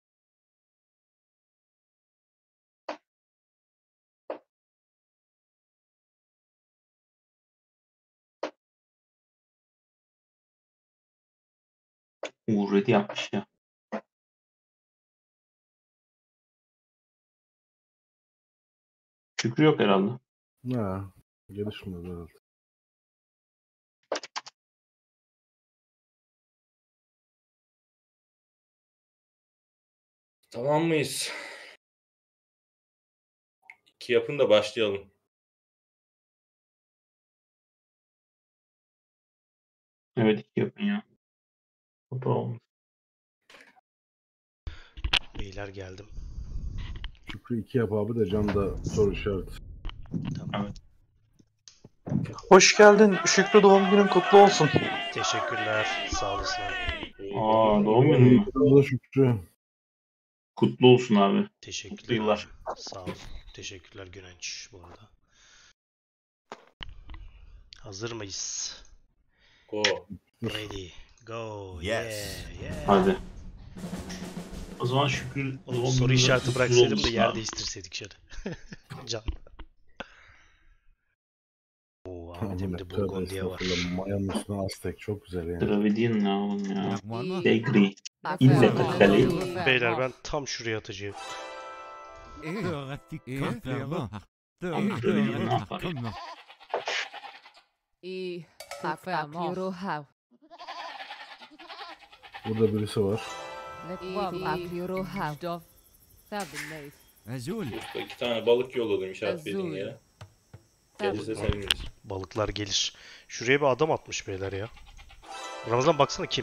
Uğur ready yapmış ya. Şükrü yok herhalde. Ha, gelişmedi herhalde. Tamam mıyız? İki yapın da başlayalım. Evet iki yapın ya. Hata olmuş. Beyler geldim. Şükrü iki yap abi de Can da soru işareti. Tamam. Evet. Hoş geldin. Şükrü doğum günün kutlu olsun. Teşekkürler. Sağ olasın. Aa doğum günün mü? Merhaba Şükrü. Kutlu olsun abi. Mutlu Teşekkürler. yıllar. Sağ ol. Teşekkürler Günenç bu arada. Hazır mıyız? Go. Ready. Go. Yes. Yeah. Yeah. Hadi. O zaman Şükrü Oğlum doğum soru gününe işareti kutlu bıraksaydım da olsun yer abi. değiştirseydik şöyle. Can. Oo, Aman Ahmet'im de tövbe Burgundiya var. estağfurullah. Mayanın üstüne Aztek çok güzel yani. Dravidian ne oğlum ya? Var mı? Degri. İlle Kırkale. Beyler ben tam şuraya atacağım. Dravidian ne yapar ya? İyi. Akıyor hav. Burada birisi var. Akıyor hav. Azul. Usta iki tane balık yolladım işaret Azul. verdiğin yere. Gelirse seviniriz. Balıklar gelir. Şuraya bir adam atmış beyler ya. Ramazan baksana kim?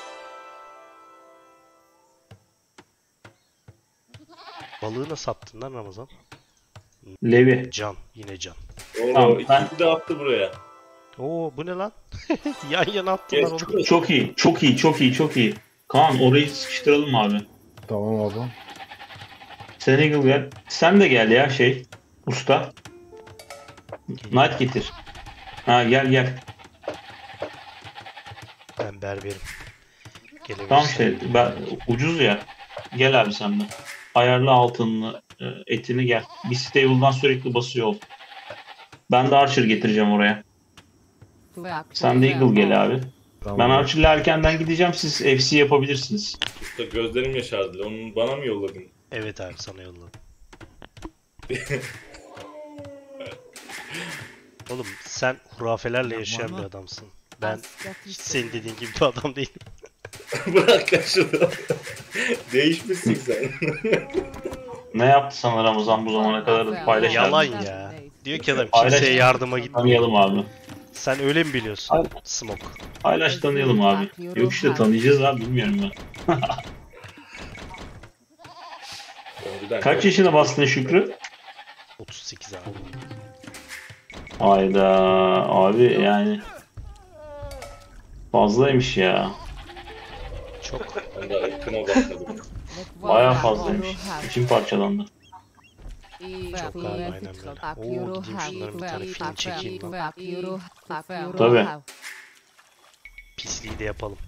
Balığı nasıl attın lan Ramazan? Levi. Can. Yine Can. Oo, Tamam, ikisi ben- de attı buraya. Oo bu ne lan? Yan yana attılar Yes, onu. çok- Çok iyi. Çok iyi. Çok iyi. Çok iyi. Kaan orayı sıkıştıralım abi. Tamam abi. Sen Eagle gel. Sen de gel ya şey. Usta. Knight getir. Ha gel gel. Ben berberim. Gelebilirsin. Tamam işte ben, ucuz ya. Gel abi sen de. Ayarlı altınlı e, etini gel. Bir stable'dan sürekli basıyor ol. Ben de Archer getireceğim oraya. Sen de Eagle gel abi. Tamam. Ben Archer'le erkenden gideceğim. Siz F C yapabilirsiniz. Usta gözlerim yaşardı. Onu bana mı yolladın? Evet abi sana yolladım. Oğlum sen hurafelerle yaşayan bir adamsın. Ben hiç senin dediğin gibi bir adam değilim. Bırak ya şunu. Değişmişsin sen. Ne yaptı sana Ramazan bu zamana kadar paylaşalım. Yalan ya. Diyor ki adam Paylaş- kimseye yardıma gitmiyor. Tanıyalım abi. Sen öyle mi biliyorsun? Ay- Smoke. Paylaş tanıyalım abi. Yok işte tanıyacağız abi bilmiyorum ben. Önceden Kaç yaşına bastın Şükrü? otuz sekiz abi. Hayda abi yani fazlaymış ya. Çok. Ben de ırkıma bakmadım. Bayağı fazlaymış. İçim parçalandı. Çok abi aynen böyle. Oo gideyim şunların bir tane film çekeyim lan. Tabii. Pisliği de yapalım.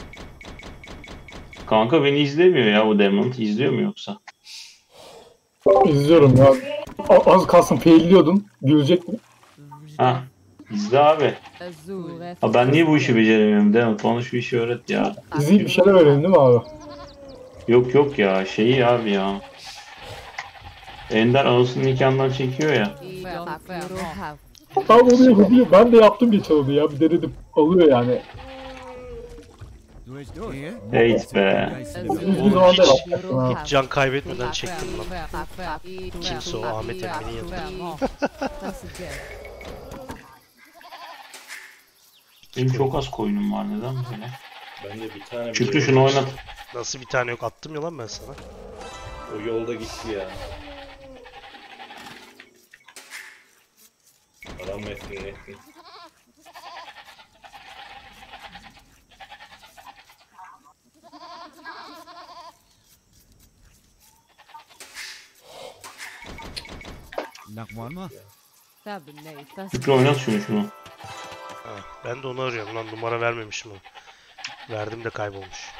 Kanka beni izlemiyor ya bu Demon. İzliyor mu yoksa? İzliyorum ya. A- az kalsın failliyordum. Gülecek mi? Ha. İzle abi. Ha ben niye bu işi beceremiyorum Demon? Bana şu işi öğret ya. İzleyip bir şeyler öğrenin değil mi abi? Yok yok ya şeyi abi ya. Ender anasının nikahından çekiyor ya. Abi onu yapabiliyor. Ben de yaptım geçen onu ya. Bir denedim. Alıyor yani. Evet be. Uzun zaman da hiç- yaptım ha. Hiç can kaybetmeden çektim lan. Kimse o Ahmet Emre'nin yanında. Benim çok az coin'um var neden böyle? Ben de bir tane bile Şükrü şunu oynat. Nasıl bir tane yok attım ya lan ben sana. O yolda gitti ya. Aram ettin ettin. Nak var mı? Şükrü oynat şunu şunu. Ha, ben de onu arıyorum lan numara vermemişim onu. Verdim de kaybolmuş.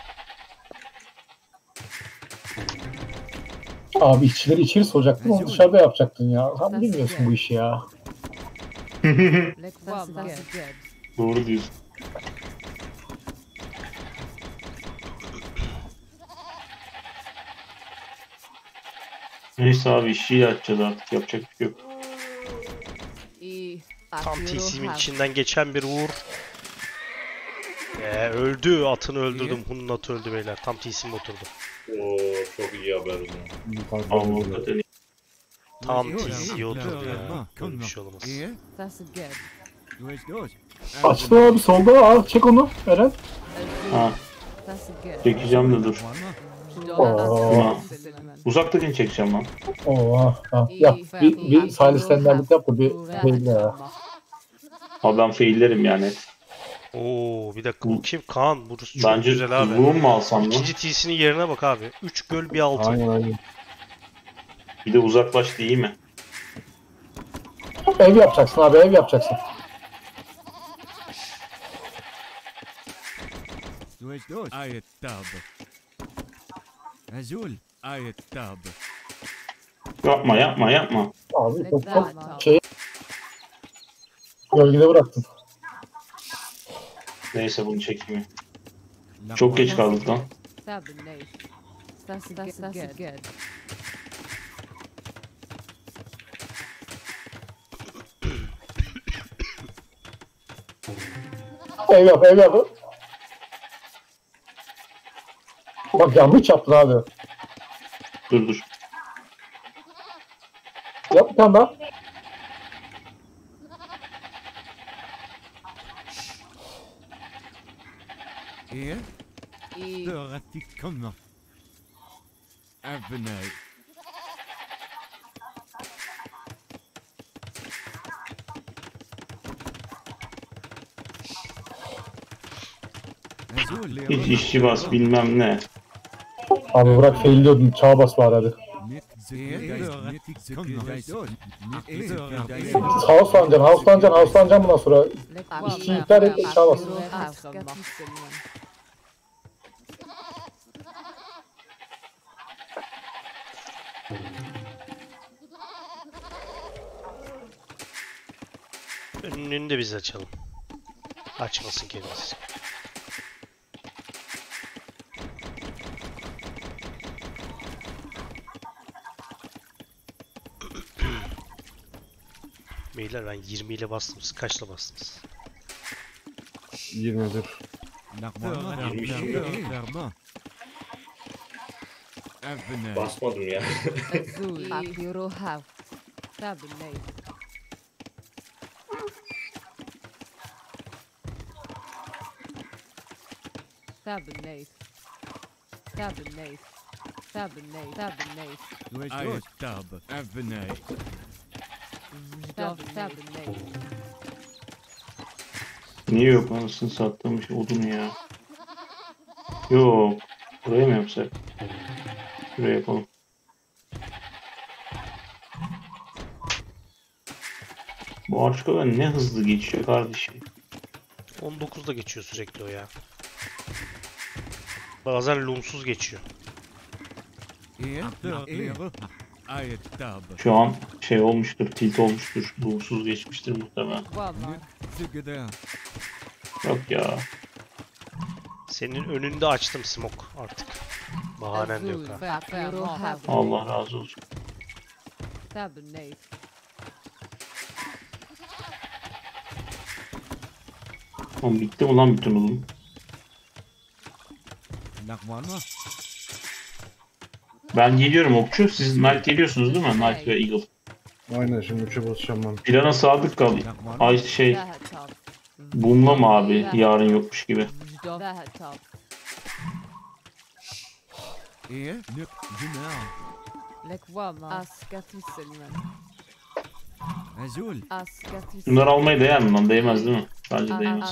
Abi içleri içeri soracaktın onu dışarıda yapacaktın ya. Sen bilmiyorsun bu işi ya. Doğru diyorsun. Neyse abi işi açacağız artık yapacak bir şey yok. Tam T C'min içinden geçen bir Uğur. Ee, öldü. Atını öldürdüm. Hun'un atı öldü beyler. Tam T C'm oturdu. Oo çok iyi haber bu. Allah'ım. Tam T C'ye oturdu ya. Böyle bir şey olamaz. Açtı abi solda. Al çek onu Eren. Ha. Çekeceğim de dur. Oo. Uzaktakini çekeceğim lan. Oo. Ha. Yap. Bir, bir salih senderlik yap da bir belli ya. Abi ben faillerim yani. Oo bir dakika bu kim? Kaan. Burası çok Bence güzel abi. zoom mu alsam lan? İkinci T C'nin yerine bak abi. üç göl bir altın. Aynen aynen. Bir de uzaklaştı iyi mi? Ev yapacaksın abi ev yapacaksın. آية تاب أزول آية تاب Yapma yapma yapma. Abi çok çok şey gölgede bıraktın. Neyse bunu çekeyim. Çok geç kaldık lan. Ev yap ev yap. Bak yanlış yaptın abi. Dur dur. Yap bir tane daha. إيه لغتي كم أبناء Hiç işçi bas bilmem ne. Abi bırak failliyordun. Çağ bas bari hadi. Houselanacaksın, houselanacaksın, houselanacaksın bundan sonra. İşçi iptal et, çağ bas. Önünü de biz açalım. Açmasın kendisi. Beyler ben yirmi ile bastım. Siz kaçla bastınız? yirmi bir. Basmadım ya. آية تاب أبناء Niye yok anasını sattığım şey odun ya. Yok. Buraya mı yapsak? Şuraya yapalım. Bu arşkalar ne hızlı geçiyor kardeşim. on dokuzda geçiyor sürekli o ya. Bazen lumsuz geçiyor. آية تاب Şu an şey olmuştur, tilt olmuştur. Buğsuz geçmiştir muhtemelen. Yok ya. Senin önünde açtım smoke artık. Bahanen de yok ha. Allah razı olsun. Oğlum bitti mi lan bütün odun? Ben geliyorum okçu. Siz Knight geliyorsunuz değil mi? Knight ve Eagle. Aynen şimdi üçe basacağım ben. Plana sadık kal. Ay şey. Boomlama abi. Yarın yokmuş gibi. إيه نك جماعة أزول Bunları almaya değer mi lan? Değmez değil mi? Bence değmez.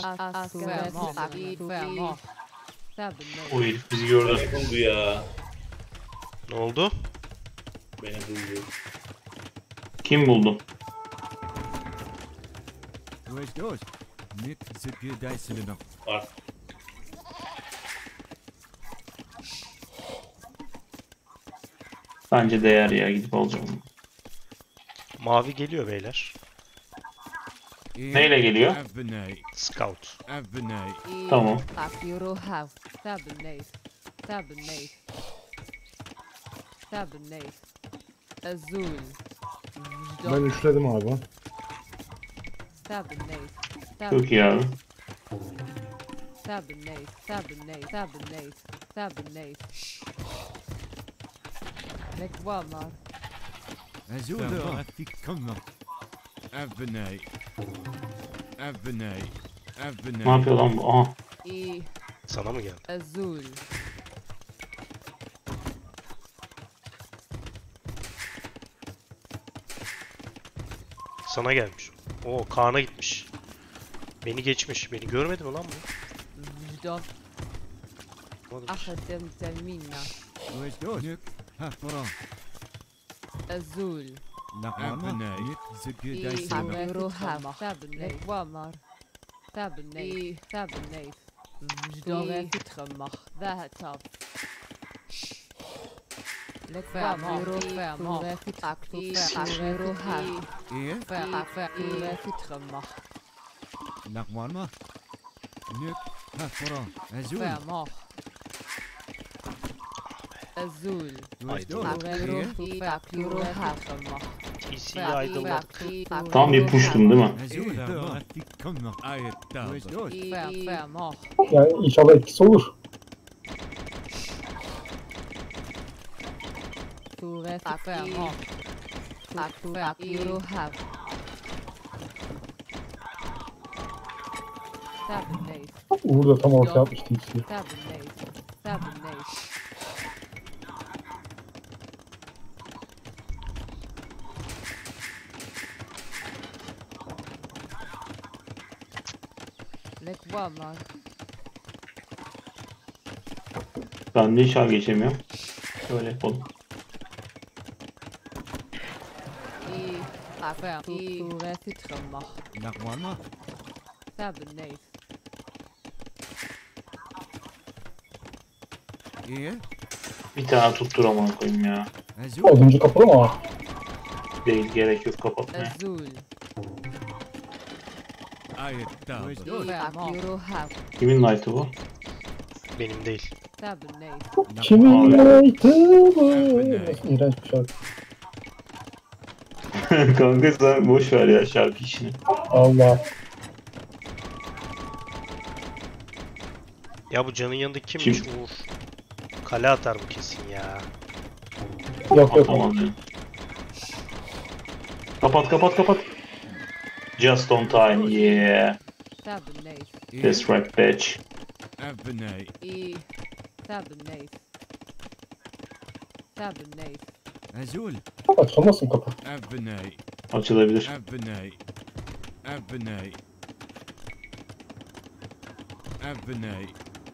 O herif bizi gördü. Beni buldu ya. Ne oldu? Beni buldu. Kim buldu? ويش دوش نك زكي دايس لنا Bak. Bence değer ya. Gidip alacağım. Mavi geliyor beyler. Neyle geliyor? أبناء Scout. أبناء Tamam. Ben üçledim abi. Çok iyi abi. Tabernate, tabernate, tabernate, tabernate. Lekvamar. Azul Fikama. Abney. Abney. Abney. Ne yapıyor lan bu? Aha. E. Sana mı geldi? Azul. Sana gelmiş. Oo, Kaan'a gitmiş. Beni geçmiş. Beni görmedi mi lan bu? Vicdan. Ahadem Telmina. Nük. Hafra. Azul. Abney. Zeki E. Dyson. Roham. Tabernate. Lekvamar. Tabernate. Tabernate. Vicdan Fitremach. Dahatab. Lekvamar. Lekvamar. Fitremach. Roham. Ehe. Fitremach. Nakwarma. Nük. Hafra. Azul. Vermach. Azul. T C'yi aydınlat. Tam bir puştum değil mi? Yani inşallah etkisi olur. Uğur da tam ortaya atmıştı ikisi. Lekvamar. Ben de inşallah geçemiyorum. Şöyle yapalım. Nakwarma. Tabernate. Ehe. Bir tane tutturamam koyayım ya. Oduncu kapalı mı ama? Değil, gerek yok kapatmaya. Azul. Kimin knight'ı bu? Benim değil. Tabernate. Kimin neydi bu? İğrenç bir şarkı. Kanka sen boş ver ya şarkı işini. Allah. Ya bu canın yanındaki kimmiş? Kim? Uğur. Kale atar bu kesin ya. Yok yok. Tamam ya. Kapat kapat kapat. Just on time, yeah. Tabernate. That's right, bitch. Abney. E. Tabernate. Tabernate. Azul. Açılmasın kapı. Abney. Açılabilir. Abney. Abney. Abney.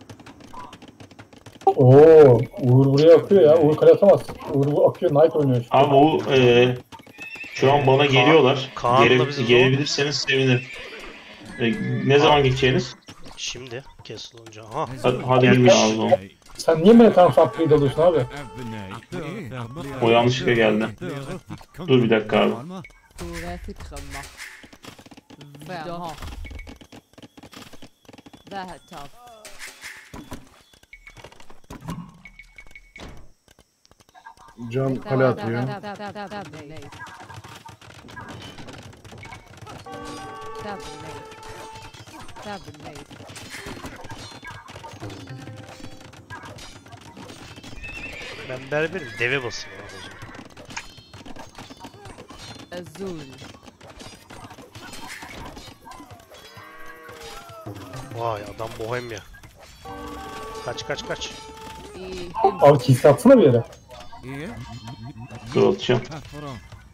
Oo, Uğur buraya akıyor ya. Uğur kale atamaz. Uğur bu akıyor. Knight oynuyor. Abi o e, şu an bana geliyorlar. Kaan'la Gele, bizim gelebilirseniz sevinirim. E, ne zaman gideceğiniz? Şimdi kes olunca. Aha. Hadi, hadi gidin abi o zaman. Sen niye Melatan Fatih'i dalıyorsun abi? Abney. O yanlışlıkla geldi. Dur bir dakika abi. Fitremach. Vermach. Dahatab. Can kale atıyor. Tabernate. Tabernate. Tabernate. Ben berberim. Deve basayım abi o zaman. Azul. Vay adam bohemya. Kaç kaç kaç. E. Abi kilise atsana bir yere. Ehe. Dur atacağım. Hafra.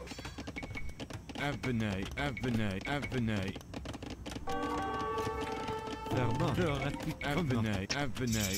Abney. Abney. Abney. Abney. Abney.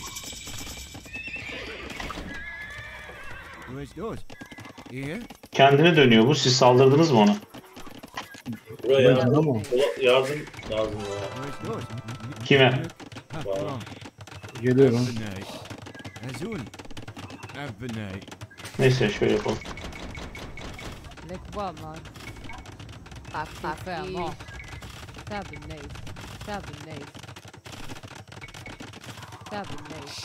Ehe. Kendine dönüyor bu. Siz saldırdınız mı ona? Buraya yardım, Ama yardım lazım ya. Kime? Hafra. geliyorum. Abney. Azul. Abney. Neyse şöyle yapalım. Lekvamar. Vermach. Tabernate. Tabernate. Tabernate.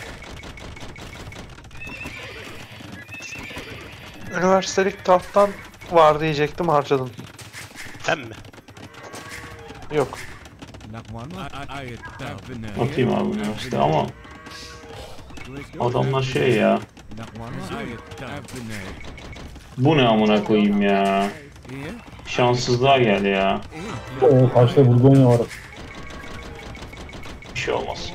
Üniversitelik tahttan var diyecektim, harcadım. Ben mi? Yok. Atayım abi bunu işte ama adamlar şey ya. Bu ne amına koyayım ya. Şanssızlığa gel ya. Oo, karşıda Burgonya var. Bir şey olmaz.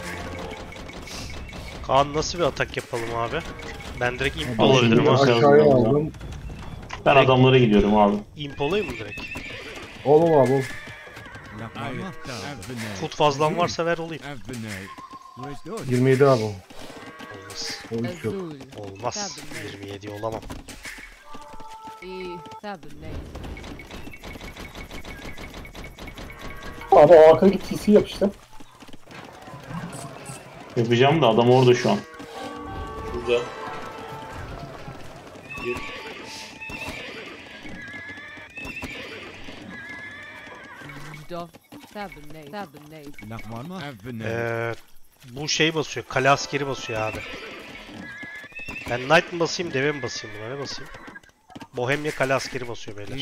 Kaan nasıl bir atak yapalım abi? Ben direkt imp Alın, olabilirim ha. Aşağıya aldım. Ben adamlara gidiyorum abi. İmp olayım mı direkt? Oğlum abi ol. Foot fazlan varsa ver olayım. yirmi yedi abi. Olmaz. O üç yok. Azul. Olmaz. yirmi yedi olamam. E Tabernate. Abi o arkadaki T C yap işte. Yapacağım da adam orada şu an. Burada. Gir. Dof. Tabernate. Tabernate. Ee, bu şey basıyor. Kale askeri basıyor abi. Ben knight mı basayım, deve mi basayım buna? Ne basayım? Bohemia kale askeri basıyor beyler.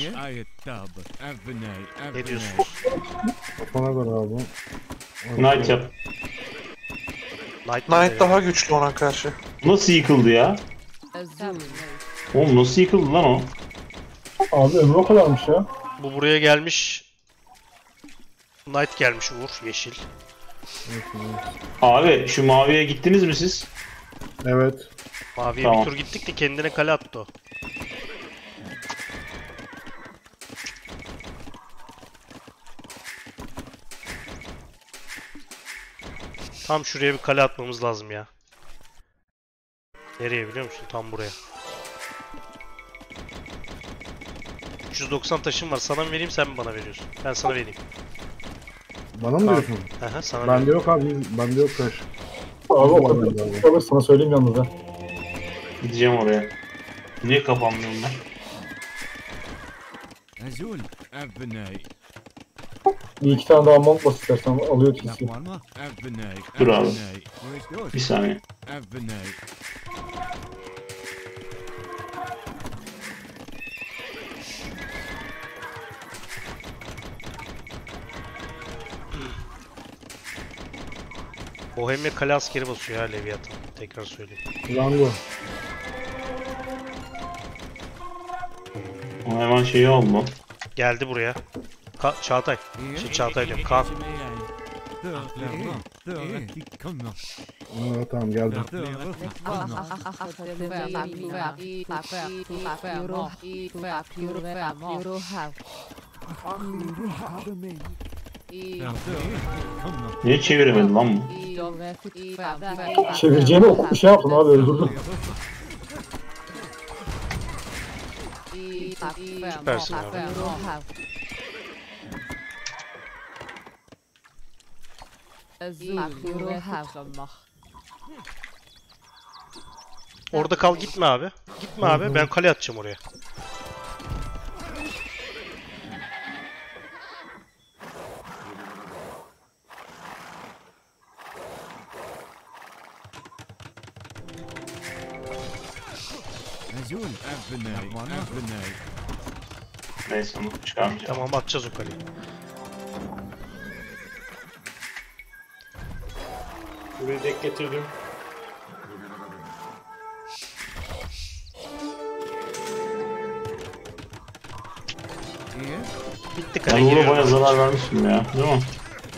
Ne diyorsunuz? Kafana göre abi. Knight yap. Knight, mı Knight deve daha mi? güçlü ona karşı. Nasıl yıkıldı ya? Azul. Oğlum nasıl yıkıldı lan o? Abi ömrü o kadarmış ya. Bu buraya gelmiş. Knight gelmiş Uğur, yeşil. Abi şu maviye gittiniz mi siz? Evet. Maviye Tamam. bir tur gittik de kendine kale attı o. Tam şuraya bir kale atmamız lazım ya. Nereye biliyor musun? Tam buraya. üç yüz doksan taşım var. Sana mı vereyim, sen mi bana veriyorsun? Ben sana vereyim. Bana mı Tamam. diyorsun? Aha, sana Bende vereyim. yok abi. Bende yok taş. Abi o Var bende abi. kadar sana söyleyeyim yalnız ha. Gideceğim oraya. Niye kapanmıyor bunlar? Azul. Abney. Bir iki tane daha monk bas istersen alıyor T C. Abney. Dur abi. Bir saniye. Abney. Bohemia kale askeri basıyor ya Leviathan. Tekrar söyleyeyim. Rango. Ama hemen şeyi alma. Geldi buraya. Ka Çağatay. Şey Çağatay diyorum. Kaan. Aa, tamam geldim. Niye çeviremedi lan bu? Çevireceğini oku şey yaptım abi, öldürdüm. Süpersin abi. Orada kal, gitme abi. Gitme abi, ben kale atacağım oraya. Azul. Abney. Abney. Neyse onu çıkarmayacağım. Tamam, atacağız o kaleyi. Buraya dek getirdim. Bitti Ben kale, Uğur'a giriyorum. bayağı zarar vermişim ya. Değil mi?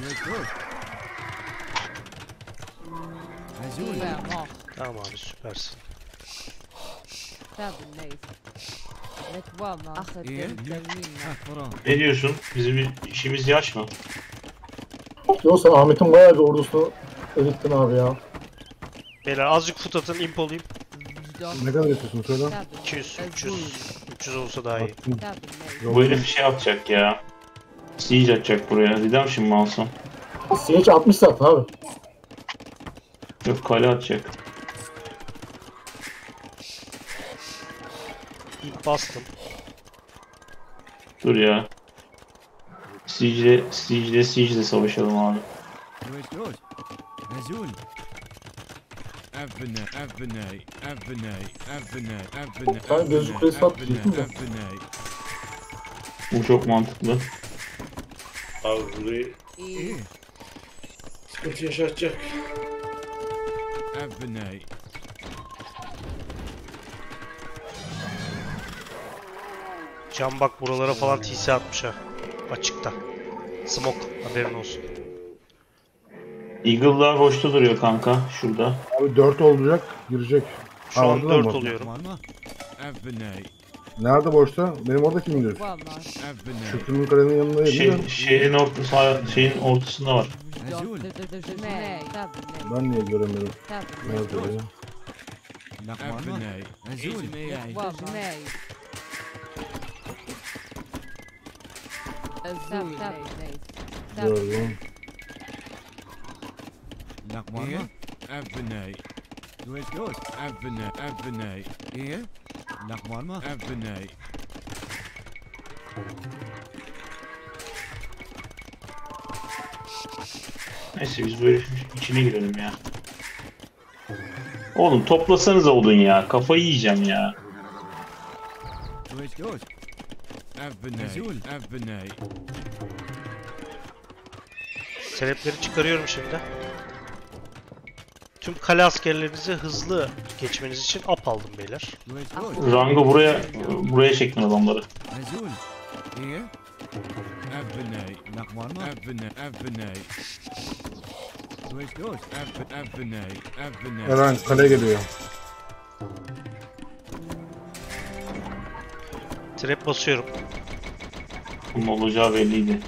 Tamam abi, süpersin. Ne diyorsun? Bizim bir işimiz yaş mı? Yo, sen Ahmet'in bayağı bir ordusunu erittin abi ya. Beyler azıcık foot atın, imp olayım. Ne kadar yapıyorsun söyle. iki yüz, üç yüz. üç yüz olsa daha iyi. Bu herif şey atacak ya. Siege atacak buraya. Redemption mı alsam? C H altmış zaten abi. Yok, kale atacak. İlk bastım. Dur ya. Siege'de, Siege'de, Siege'de savaşalım abi. Azul. Abney. Abney. Abney. Abney. Abney. Ben gözlü kulesi at diyecektim de. Abney. Bu çok mantıklı. Abi burayı E. Sıkıntı yaşatacak. Abney. Can bak buralara falan T C atmış ha. Açıkta. Smoke haberin olsun. Eagle'lar boşta duruyor kanka şurada. Abi dört olacak, girecek. Şu an Aldılar dört mı? oluyorum. Abney. Nerede boşta? Benim orada kim gidiyor? Well, nice. Abney. Şükrü'nün kalenin yanında değil Şey, mi? şeyin ortası, şeyin ortasında var. Azul. May. Tabernate. Ben niye göremiyorum? Tabernate. Nerede oraya? Abney. Azul. Well, May. Azul. Tabernate. Gördüm. Nakmarma. Abney. Du ist gut. Abney. Abney. Hier. Nakmarma. Abney. Neyse biz böyle içine girelim ya. Oğlum toplasanız odun ya. Kafayı yiyeceğim ya. Du ist gut. Abney. Azul. Abney. Selepleri çıkarıyorum şimdi. Tüm kale askerlerinizi hızlı geçmeniz için up aldım beyler. Du ist gut. Rango buraya buraya çektin adamları. Azul. Hier. Abney. Nakmarma. Abney. Abney. Du ist gut. Ab- Abney. Abney. Eren kale geliyor. Trap basıyorum. Bunun olacağı belliydi.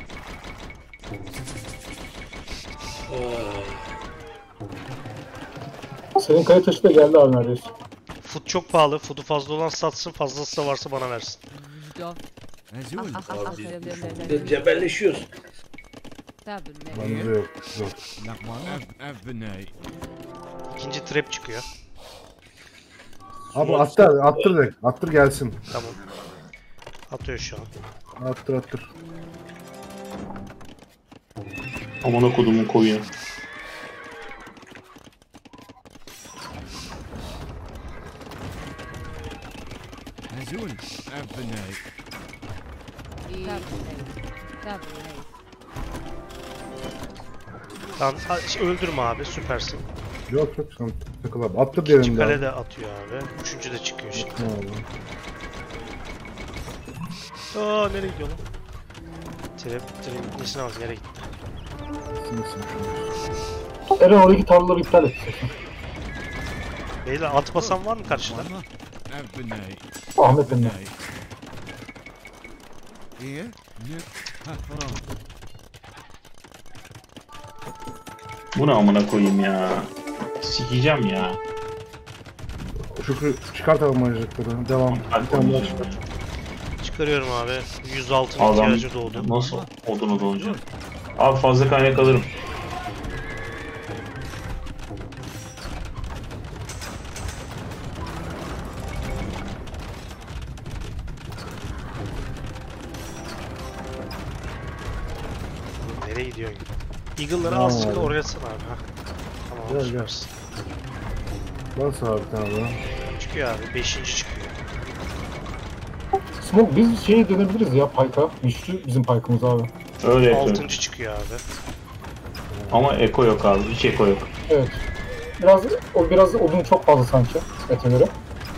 Senin kale taşı da geldi abi neredeyse. Food çok pahalı. Food'u fazla olan satsın. Fazlası da varsa bana versin. Azul. Abi biz de cebelleşiyoruz. Tabernate. Bende yok. Yok. Nakmarma. Ab- Abney. İkinci trap çıkıyor. Abi attır, attır direkt. Attır gelsin. Tamam. Atıyor şu an. Attır attır. Amına kodumun koyunu. Azul. Abney. Tabernate. Tabernate. Tamam. a- Öldürme abi. Süpersin. Yok yok sen takıl abi. Attır İkinci diğerini kale de. de atıyor abi. Üçüncü de çıkıyor şimdi. Ne oldu? Aa nereye gidiyor lan? Trap, trap nesini aldı? Nereye gitti? Sinirsin Eren oradaki tarlaları iptal et. Beyler at basan var mı karşıda? Nakmarma. Abney. Ahmet benim. Abney. Hier. Nük. Hafram. Bu ne amına koyayım ya. Sikeceğim ya. Şükrü çıkart abi manjekleri. Devam. Bir tane daha çıkart. Çıkarıyorum abi. yüz altın Adam ihtiyacı doğdu. nasıl odunu dolacak? Abi fazla kaynak alırım. Nereye gidiyorsun? Eagle'ları Tamam azıcık abi. oraya sın abi. Ha. Tamam. Gel, gel. süpersin. Bas abi bir tane daha. Çıkıyor abi. Beşinci çıkıyor. Smoke biz şeye dönebiliriz ya Pike'a. Güçlü bizim Pike'ımız abi. Öyle yapıyorum. Altıncı çıkıyor abi. Ama eko yok abi. Hiç eko yok. Evet. Biraz o biraz odun çok fazla sanki ete göre.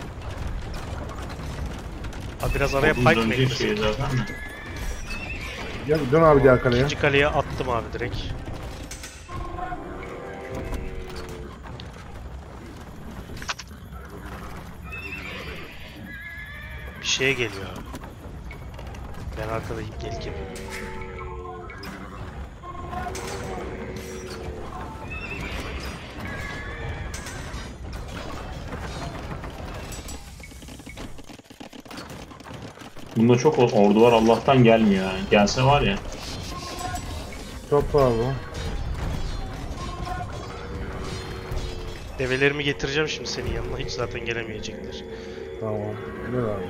Abi biraz araya Odun pike mi dönecek şey eklesek? zaten de. Gel dön abi diğer kaleye. İkinci kaleye attım abi direkt. Bir şeye geliyor abi. Ben arkada gelik yapıyorum. Bunda çok ordu var. Allah'tan gelmiyor yani. Gelse var ya. Top abi. Develerimi getireceğim şimdi senin yanına. Hiç zaten gelemeyecekler. Tamam. Gel abi.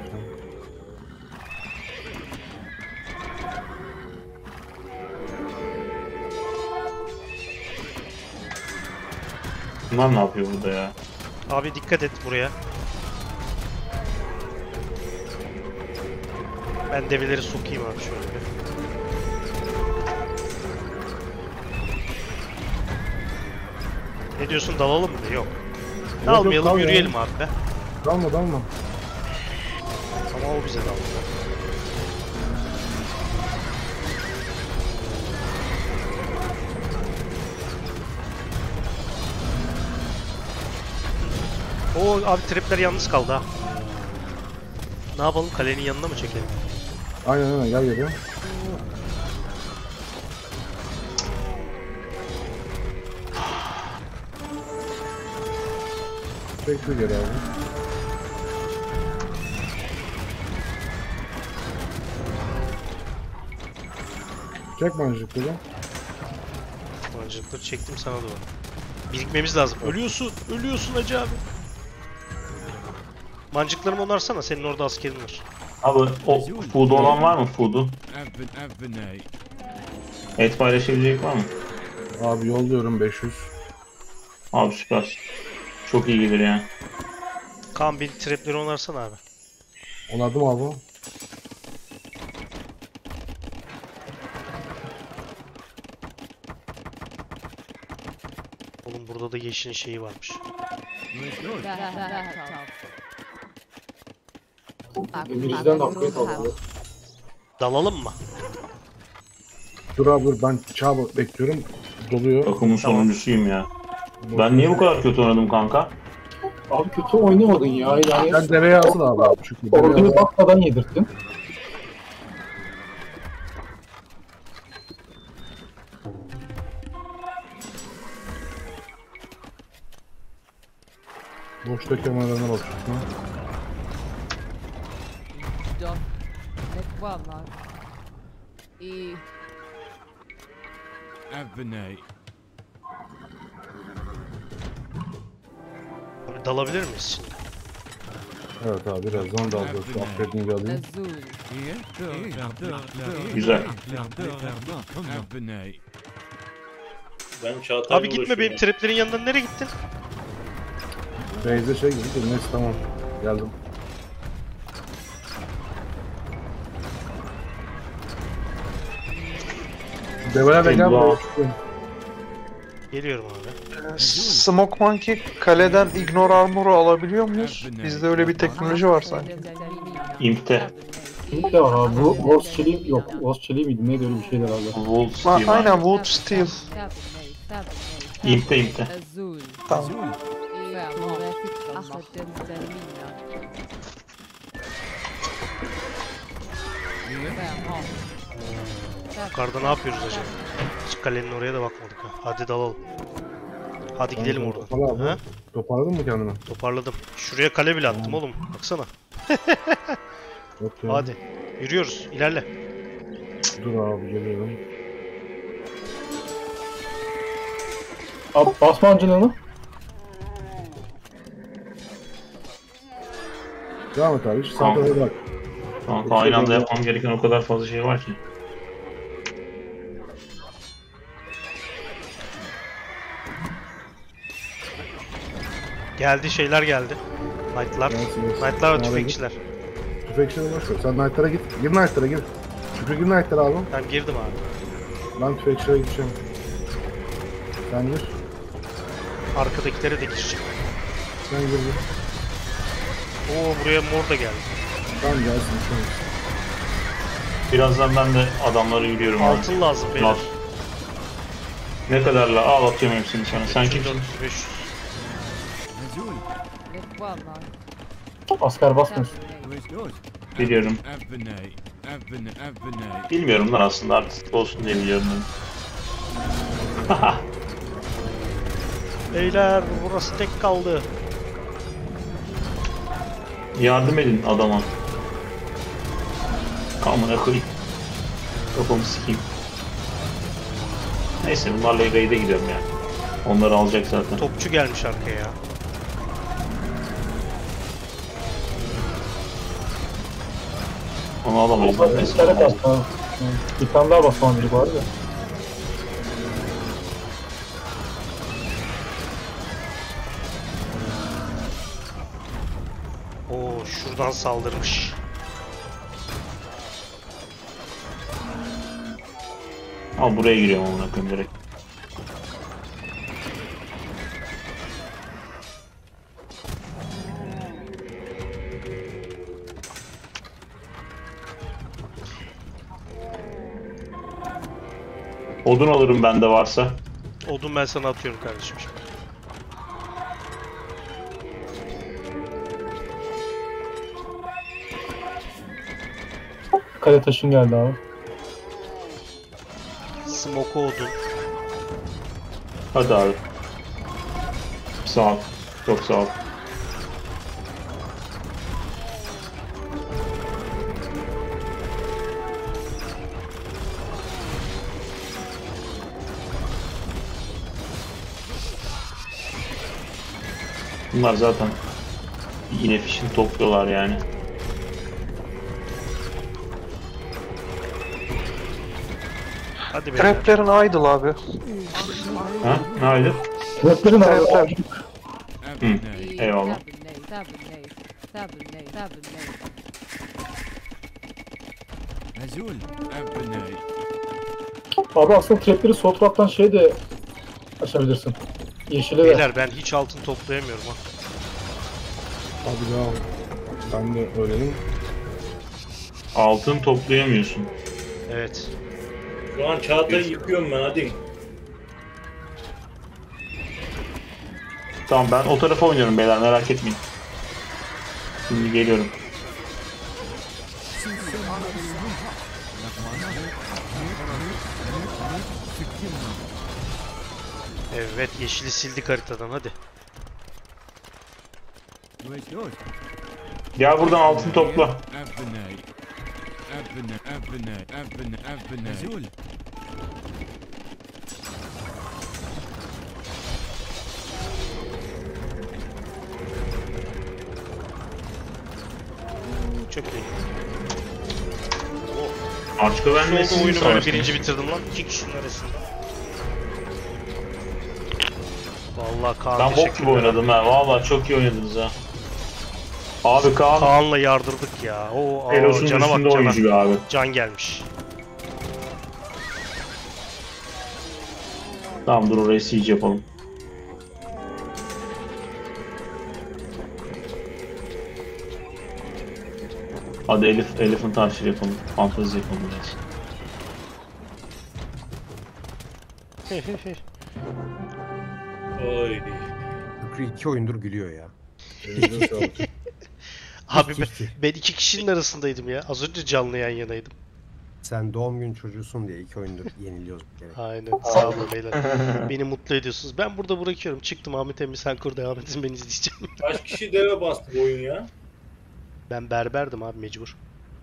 Bunlar ne yapıyor burada ya? Abi dikkat et buraya. Ben develeri sokayım abi şöyle bir. Ne diyorsun, dalalım mı? Yok. Yok, Dalmayalım, yok, yürüyelim abi be. Dalma dalma. Ama o bize daldı. Oo abi tripler yalnız kaldı ha. Ne yapalım, kalenin yanına mı çekelim? Aynen aynen gel geliyor. Bekle gel abi. Çek mancıkları. Mancınıkları çektim sana doğru. Birikmemiz lazım. Ölüyorsun, ölüyorsun hacı abi. Mancıklarımı onarsana, senin orada askerin var. Abi o food'u olan var mı food'u? Et paylaşabilecek var mı? Abi yolluyorum beş yüz. Abi süper. Çok iyi gelir yani. Kaan bir trapleri onarsana abi. Onardım abi. Oğlum burada da yeşilin şeyi varmış. Emir'den de upgrade aldı. Dalalım mı? Dur abi dur ben çağ bekliyorum. Doluyor. Takımın sonuncusuyum ya. Ben niye bu kadar kötü oynadım kanka? Abi kötü oynamadın ya. Yani Sen deveye alsın abi. abi. Çünkü orduyu bakmadan yedirttin. Boştaki kameralarına bakıyorsun. Dön. Ne var lan? İyi. Abonate. Abi dalabilir miyiz şimdi? Evet abi birazdan dalacağız. Şu upgrade'ini bir alayım. Azul. Güzel. Abonate. Ben Çağatay'la Abi gitme, benim uğraşıyorum. traplerin yanından nereye gittin? Beyze şey gibi de neyse tamam. Geldim. Develer de gel. Eyvah. Geliyorum abi. Smoke Monkey kaleden Ignore Armor'u alabiliyor muyuz? Bizde öyle bir teknoloji var sanki. İmp'te. Kimlik de var abi. Bu Wolf Chili yok. Wolf Chili miydi? Neydi öyle bir şeyler abi. Wolves Ha, diyeyim aynen abi. Wood Steel. İmp'te imp'te. Azul. Tamam. Yukarıda ne yapıyoruz acaba? Hiç kalenin oraya da bakmadık ha. Hadi dalalım. Hadi gidelim oradan. Toparla abi. Ha? Toparladın mı kendini? Toparladım. Şuraya kale bile attım oğlum. Baksana. Okay. Hadi. Yürüyoruz. İlerle. Dur abi geliyorum. Abi basma ancılığını. Devam et abi. Hiç Tamam. saate bak. Kanka aynı anda yapmam gereken o kadar fazla şey var ki. Geldi, şeyler geldi. Knight'lar. Gelsin, gelsin. Knight'lar ve Nereye tüfekçiler. Tüfekçileri boş ver. Sen Knight'lara git. Gir Knight'lara gir. Şükrü gir Knight'lara abi. Ben girdim abi. Ben tüfekçilere gideceğim. Sen gir. Arkadakilere de gireceğim. Sen gir. gir. Oo, buraya mor da geldi. Tamam gelsin. Şu an. Birazdan ben de adamları yürüyorum abi. Altın lazım beyler. Al. Ne kadarla? Al atıyorum hepsini sana. Sen üç yüz, kimsin? dört yüz, beş yüz. Azul. Ne var lan? Asker basmıyorsun. Biliyorum. Abonate. Abonate. Abonate. Bilmiyorum lan aslında, artık olsun diye biliyorum ben. Beyler burası tek kaldı. Yardım edin adama. Amına koyayım. Kafamı sikeyim. Neyse bunlarla raid'e gidiyorum ya. Onları alacak zaten. Topçu gelmiş arkaya ya. Onu alamayız. Bir Neyse. tane basma. Bir tane daha basma ancılık var ya. Oo, şuradan saldırmış. Al buraya giriyorum amına koyayım direkt. Odun alırım bende varsa. Odun ben sana atıyorum kardeşim şimdi. Kale taşın geldi abi. Smoke odun. Hadi abi. Sağ ol. Çok sağ ol. Bunlar zaten yine fişini topluyorlar yani. Hadi be. Traplerin idle abi. Ha? Ne haydi? Traplerin abi. Trapler. Hı. Eyvallah. Azul. Abney. Abi aslında trapleri sol taraftan şey de açabilirsin. Yeşile de. Beyler ben hiç altın toplayamıyorum ha. Abi ya ben de öğrenim. Altın toplayamıyorsun. Evet. Şu an Çağatay'ı yıkıyorum ben, hadi. Tamam, ben o tarafa oynuyorum beyler, merak etmeyin. Şimdi geliyorum. Evet, yeşili sildik haritadan, hadi. Gel buradan altın topla. Abney. Abney. Abney. Abney. Abney. Azul. Çok iyi. Artık ben de Son oyunu böyle birinci bitirdim lan. İki kişinin arasında. Vallahi Kaan Ben bok gibi oynadım ha. Vallahi çok iyi oynadınız ha. Abi Kaan. Kaan'la yardırdık ya. O Eros'un cana bak, üstünde cana. oyuncu abi. Can gelmiş. Tamam, dur orayı siege yapalım. Hadi Elif, Elif'in tarçı yapalım. Fantezi yapalım biraz. Oy. Şükrü iki oyundur gülüyor ya. Abi ben, ben iki kişinin arasındaydım ya. Az önce canlı yan yanaydım. Sen doğum gün çocuğusun diye iki oyundur yeniliyoruz. Evet. Aynen. Sağ olun beyler. Beni mutlu ediyorsunuz. Ben burada bırakıyorum. Çıktım, Ahmet emmi sen kur, devam edin, ben izleyeceğim. Kaç kişi deve bastı bu oyun ya? Ben berberdim abi, mecbur.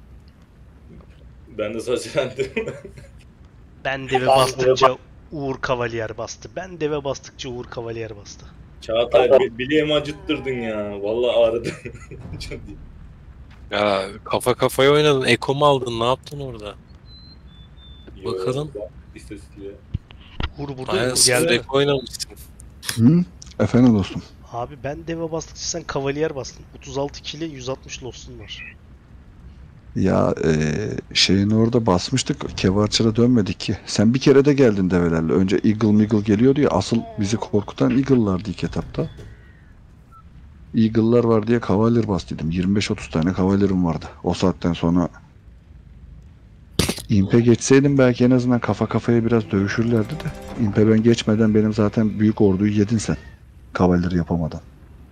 Ben de saçlandım. Ben deve bastıkça Uğur Kavaliyer bastı. Ben deve bastıkça Uğur Kavaliyer bastı. Çağatay bi- bileğimi acıttırdın ya. Vallahi ağrıdı. Ya kafa kafaya oynadın. Eko mu aldın? Ne yaptın orada? Yo, Bakalım. bak, istatistiğe. Uğur burada Aynen, Uğur sıfır geldi. Eko oynamışsın. Hı? Efendim dostum. Abi ben deve bastıkça sen Kavaliyer bastın. otuz altı kile yüz altmış lostun var. Ya e, şeyin orada basmıştık. Kevarçır'a dönmedik ki. Sen bir kere de geldin develerle. Önce Eagle Meagle geliyordu ya. Asıl bizi korkutan Eagle'lardı ilk etapta. Eagle'lar var diye Cavalier bastıydım. yirmi beş otuz tane Cavalier'im vardı. O saatten sonra İmp'e geçseydim belki en azından kafa kafaya biraz dövüşürlerdi de. İmp'e ben geçmeden benim zaten büyük orduyu yedin sen. Cavalier yapamadan.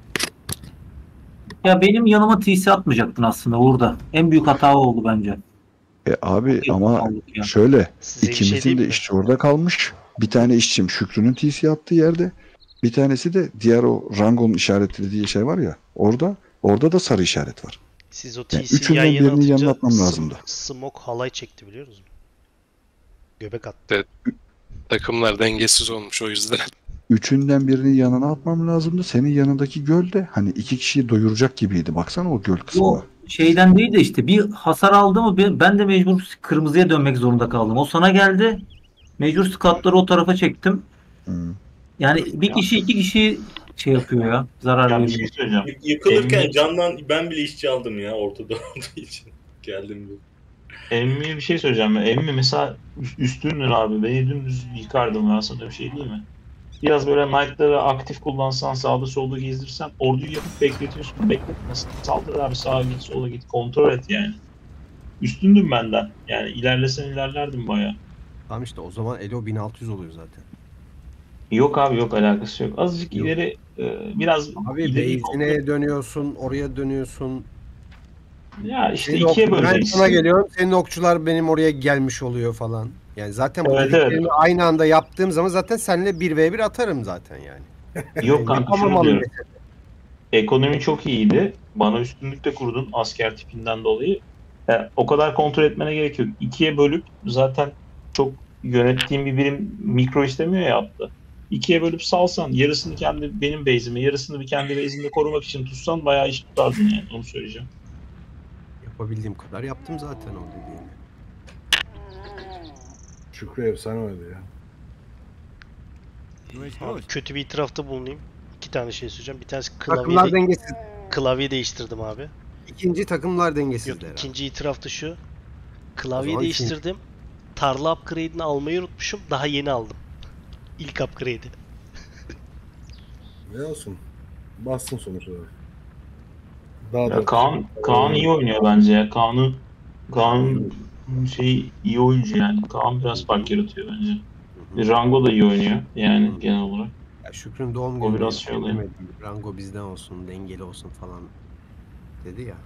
Ya benim yanıma T C atmayacaktın aslında Uğur'da. En büyük hata o oldu bence. E abi Çok ama ya. şöyle Size bir şey ikimizin diyeyim de mi? işçi orada kalmış. Bir tane işçim Şükrü'nün T C attığı yerde. Bir tanesi de diğer o Rango'nun işaretlediği şey var ya. Orada orada da sarı işaret var. Siz o Yani T C'yi üçünden yan yana birini yanına atınca atmam sm- lazımdı. Smoke halay çekti, biliyor musun? Göbek attı. Takımlar dengesiz olmuş o yüzden. Üçünden birini yanına atmam lazımdı. Senin yanındaki göl de hani iki kişiyi doyuracak gibiydi. Baksana o göl kısmına. O şeyden değil de işte bir hasar aldı mı ben- ben de mecbur kırmızıya dönmek zorunda kaldım. O sana geldi. Mecbur scoutları o tarafa çektim. Hmm. Yani bir kişi iki kişi şey yapıyor ya. Zarar Ya bir veriyor. şey söyleyeceğim. Y- Yıkılırken Emmi- candan ben bile işçi aldım ya ortada olduğu için. Geldim diye. Emmi'ye bir şey söyleyeceğim. Emmi mesela üst- üstündür abi. Beni dümdüz yıkardım, ben sana bir şey değil mi? Biraz böyle knight'ları aktif kullansan, sağda solda gezdirsen, orduyu yapıp bekletiyorsun. Bekletmesin. Saldır abi, sağa git, sola git. Kontrol et yani. Üstündün benden. Yani ilerlesen ilerlerdim bayağı. Tamam işte o zaman Elo bin altı yüz oluyor zaten. Yok abi yok alakası yok. Azıcık Yok. ileri e, biraz Abi ileri base'ine dönüyorsun, oraya dönüyorsun. Ya işte Senin ikiye ok- Ben böleceksin. sana geliyorum, senin okçular benim oraya gelmiş oluyor falan. Yani zaten bu Evet, dediklerimi evet. aynı anda yaptığım zaman zaten seninle bir ve bir atarım zaten yani. Yok kanka şunu Yapamam diyorum. mesela. Ekonomi çok iyiydi. Bana üstünlük de kurdun asker tipinden dolayı. E, o kadar kontrol etmene gerek yok. İkiye bölüp zaten çok yönettiğim bir birim mikro istemiyor ya yaptı. İkiye bölüp salsan yarısını kendi benim base'ime yarısını bir kendi base'imde korumak için tutsan bayağı iş tutardın yani onu söyleyeceğim. Yapabildiğim kadar yaptım zaten o dediğini. Şükrü efsane oynadı ya. Abi kötü bir itirafta bulunayım. İki tane şey söyleyeceğim. Bir tanesi klavye, Takımlar de- dengesiz. klavye değiştirdim abi. İkinci takımlar dengesizdi Yok, herhalde. ikinci itiraf da şu. O Klavye zaman değiştirdim. Tarla upgrade'ini almayı unutmuşum. Daha yeni aldım. İlk upgrade'i. Ne olsun. Bastın sonuç olarak. Daha Ya Kaan, Kaan iyi oynuyor bence ya. Kaan'ı Kaan şey iyi oyuncu yani. Kaan biraz fark yaratıyor bence. Rango da iyi oynuyor yani genel olarak. Ya Şükrü'nün doğum O günü biraz şey oluyor. Rango bizden olsun, dengeli olsun falan dedi ya.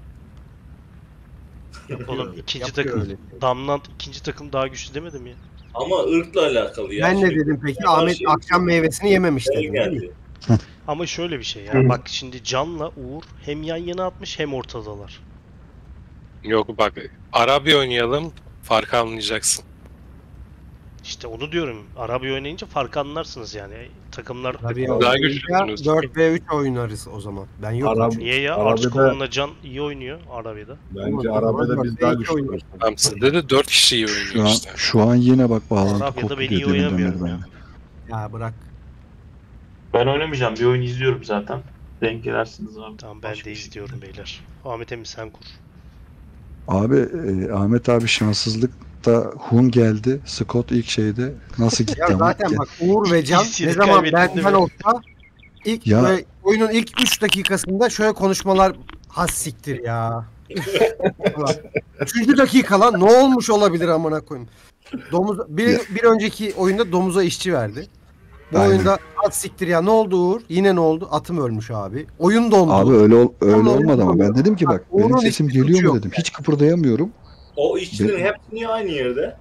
Oğlum ikinci Yapıyor takım. öyle. Damlant ikinci takım daha güçlü demedim ya. Ama ırkla alakalı ya. Ben ne Şey- dedim peki? Her Ahmet şey- akşam meyvesini yememiş Şey dedim değil mi? geldi. Ama şöyle bir şey ya. Hı. Bak şimdi Can'la Uğur hem yan yana atmış hem ortadalar. Yok bak Arabi oynayalım farkı anlayacaksın. İşte onu diyorum. Arabi oynayınca farkı anlarsınız yani. Takımlar Tabii Daha ya, güçlüsünüz. dört ve üç oynarız o zaman. Ben yokum Arap- çünkü. Niye ya? Arabada- Arçkoğlu'nla Can iyi oynuyor Arabi'de. Bence Ama arabada biz dört daha ve iki güçlü oynuyoruz. Tamam sizde de dört kişi iyi Şu oynuyor an, işte. şu an yine bak bağlantı Arabya'da koptu ben diyor iyi deminden oynamıyorum beri ya. ben. Ya bırak. Ben oynamayacağım. Bir oyun izliyorum zaten. Denk gelirsiniz abi. Tamam ben Başka de bir şey. izliyorum beyler. Ahmet Emin sen kur. Abi e, Ahmet abi şanssızlıkta Hun geldi. Scott ilk şeyde nasıl gitti Ya ama. zaten bak Uğur ve Can İkisini ne zaman kaybettin değil benden mi? olsa ilk Ya- böyle oyunun ilk üç dakikasında şöyle konuşmalar has siktir ya. Ulan, Üçüncü dakika lan ne olmuş olabilir amına koyayım. Domuz bir, Ya. bir önceki oyunda domuza işçi verdi. Bu Aynen. oyunda at siktir ya ne oldu Uğur? Yine ne oldu? Atım ölmüş abi. Oyun dondu. Abi öyle ol- öyle Ama olmadı ama ben dedim ki bak Uğur'un benim sesim hiçbir suçu geliyor mu yok dedim. Hiç kıpırdayamıyorum. O işçilerin Be- hepsi niye aynı yerde?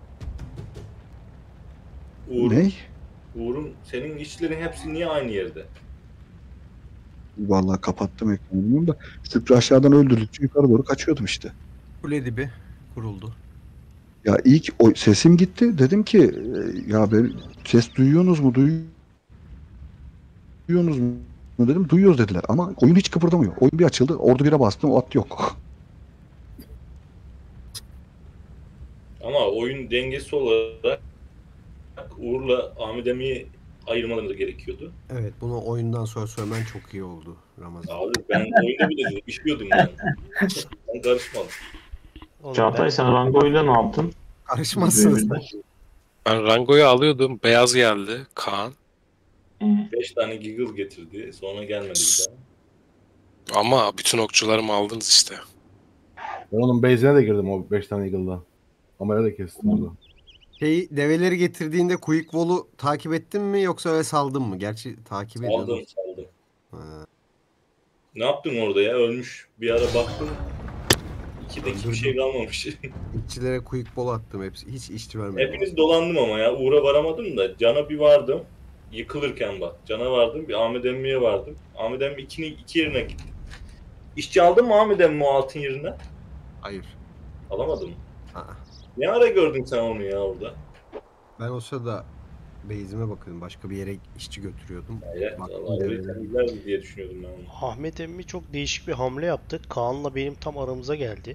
Uğur, Ne? Uğur'un senin işçilerin hepsi niye aynı yerde? Vallahi kapattım ekranı bilmiyorum da Şükrü aşağıdan öldürdükçe yukarı doğru kaçıyordum işte. Kule dibi kuruldu. Ya ilk o sesim gitti. Dedim ki e, ya ben ses duyuyorsunuz mu? Duyuyorsunuz mu? Dedim duyuyoruz dediler ama oyun hiç kıpırdamıyor. Oyun bir açıldı. Ordu bire bastım. O at yok. Ama oyun dengesi olarak Uğur'la Ahmet Emin'i ayırmaları gerekiyordu. Evet bunu oyundan sonra söylemen çok iyi oldu Ramazan. Abi ben oyunda bile işliyordum yani. Ben karışmadım. Oğlum Çağatay ben- sen Rango'yla ne yaptın? Karışmazsınız. Ben Rango'yu alıyordum. Beyaz geldi. Kaan. Beş tane Giggle getirdi. Sonra gelmedi bir daha. Ama bütün okçularımı aldınız işte. Ben onun base'ine de girdim o beş tane Eagle'da. Amaya da kestim orada. Şey develeri getirdiğinde Quick Wall'u takip ettin mi yoksa öyle saldın mı? Gerçi takip ediyordum. Saldım saldım. Ha. Ne yaptın orada ya? Ölmüş. Bir ara baktım. İkide hiçbir şey kalmamış. İşçilere Quick Wall attım hepsi. Hiç işçi vermedim. Hepiniz dolandım ama ya. Uğur'a varamadım da. Can'a bir vardım. Yıkılırken bak. Can'a vardım. Bir Ahmet Emmi'ye vardım. Ahmet Emmi iki, iki yerine gitti. İşçi aldın mı Ahmet Emmi o altın yerine? Hayır. Alamadın mı? Aa. Ne ara gördün sen onu ya orada? Ben o sırada base'ime bakıyordum. Başka bir yere işçi götürüyordum. Evet. Baktım Allah öyle develere. temizlerdi diye düşünüyordum ben onu. Ahmet Emmi çok değişik bir hamle yaptı. Kaan'la benim tam aramıza geldi.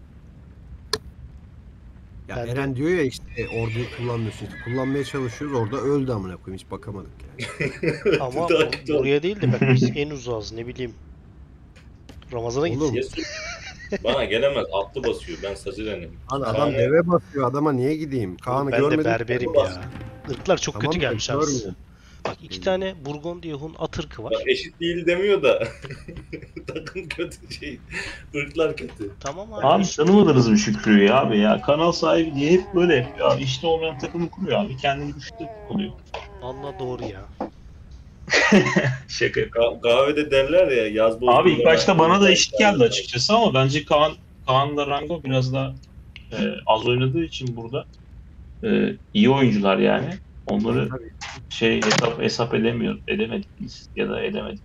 Ya Ben de- Eren diyor ya işte orduyu kullanmıyorsun. İşte kullanmaya çalışıyoruz. Orada öldü amına koyayım. Hiç bakamadık yani. Ama Bu da bu- kötü oldu. buraya değil de bak biz en uzağız ne bileyim. Ramazan'a Oğlum, gitsin. Yesu bana gelemez. Atlı basıyor. Ben Sazire'nim. Lan adam Kaan'ı- deve basıyor. Adama niye gideyim? Kaan'ı Ben de görmedim. berberim ya. Irklar çok Tamam kötü da gelmiş abi. görmüyorum. Bak Bak iki tane Burgundy Hun at ırkı var. Bak eşit değil demiyor da takım kötü şey. Irklar kötü. Tamam abi. Abi tanımadınız mı Şükrü'yü abi ya? Kanal sahibi diye hep böyle yapıyor abi. İşte olmayan takımı kuruyor abi. Kendini güçlü oluyor. Allah doğru ya. Şaka. Ka- kahvede derler ya yaz bozduğunda. Abi ilk başta bana da eşit geldi açıkçası ama bence Kaan Kaan'la Rango biraz daha e, az oynadığı için burada e, iyi oyuncular yani. Onları şey hesap hesap edemiyor, edemedik biz ya da edemedik.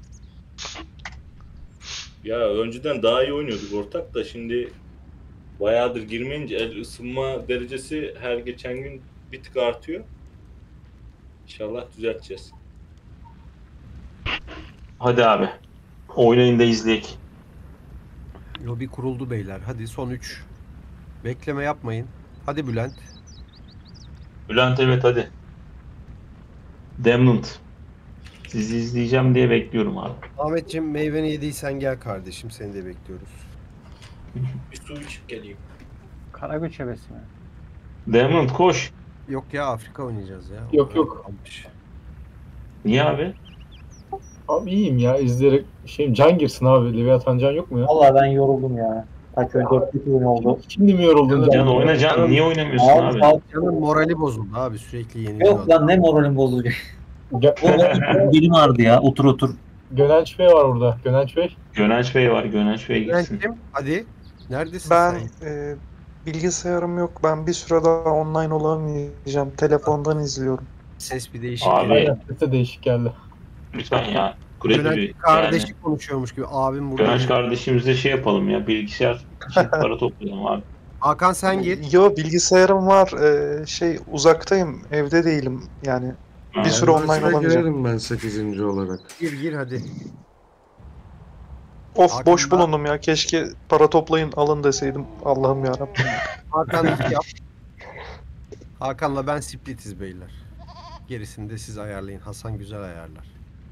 Ya önceden daha iyi oynuyorduk ortak da şimdi bayağıdır girmeyince el ısınma derecesi her geçen gün bir tık artıyor. İnşallah düzelteceğiz. Hadi abi. Oynayın da izleyek. Lobi kuruldu beyler. Hadi son üç. Bekleme yapmayın. Hadi Bülent. Bülent evet hadi. Demnant. Sizi izleyeceğim diye bekliyorum abi. Ahmetciğim meyveni yediysen gel kardeşim. Seni de bekliyoruz. Bir su içip geleyim. Karagöç hevesi mi? Demnant koş. Yok ya Afrika oynayacağız ya. Yok yok. Niye abi? Abi iyiyim ya izleyerek. Şey, can girsin abi. Leviathan can yok mu ya? Vallahi ben yoruldum ya. Kaç oyun dört bir oyun oldu. Şimdi mi yoruldun can? Can oyna Can. Niye oynamıyorsun abi? Abi, Canın morali bozuldu abi sürekli yeni. Yok lan ne moralim bozulacak. Gö- Benim vardı ya otur otur. Gönenç Bey var orada. Gönenç Bey. Gönenç Bey var. Gönenç Bey gitsin. Bülent'cim hadi. Neredesin Ben sen? e, bilgisayarım yok. Ben bir süre daha online olamayacağım. Telefondan izliyorum. Ses bir değişik Abi. geliyor. Sesi değişik geldi. Lütfen ya. Kuredi Bülent bir kardeşi yani. konuşuyormuş gibi. Abim burada. Gönenç kardeşimize şey yapalım ya. Bilgisayar için para toplayalım abi. Hakan sen gir. Yo bilgisayarım var. E, şey uzaktayım. Evde değilim. Yani bir Ha. süre online Maçına olamayacağım. girerim ben sekizinci olarak. Gir gir hadi. Of Hakan boş ben- bulundum ya. Keşke para toplayın alın deseydim. Allah'ım yarabbim. Hakan iki yap. Hakan'la ben splitiz beyler. Gerisini de siz ayarlayın. Hasan güzel ayarlar.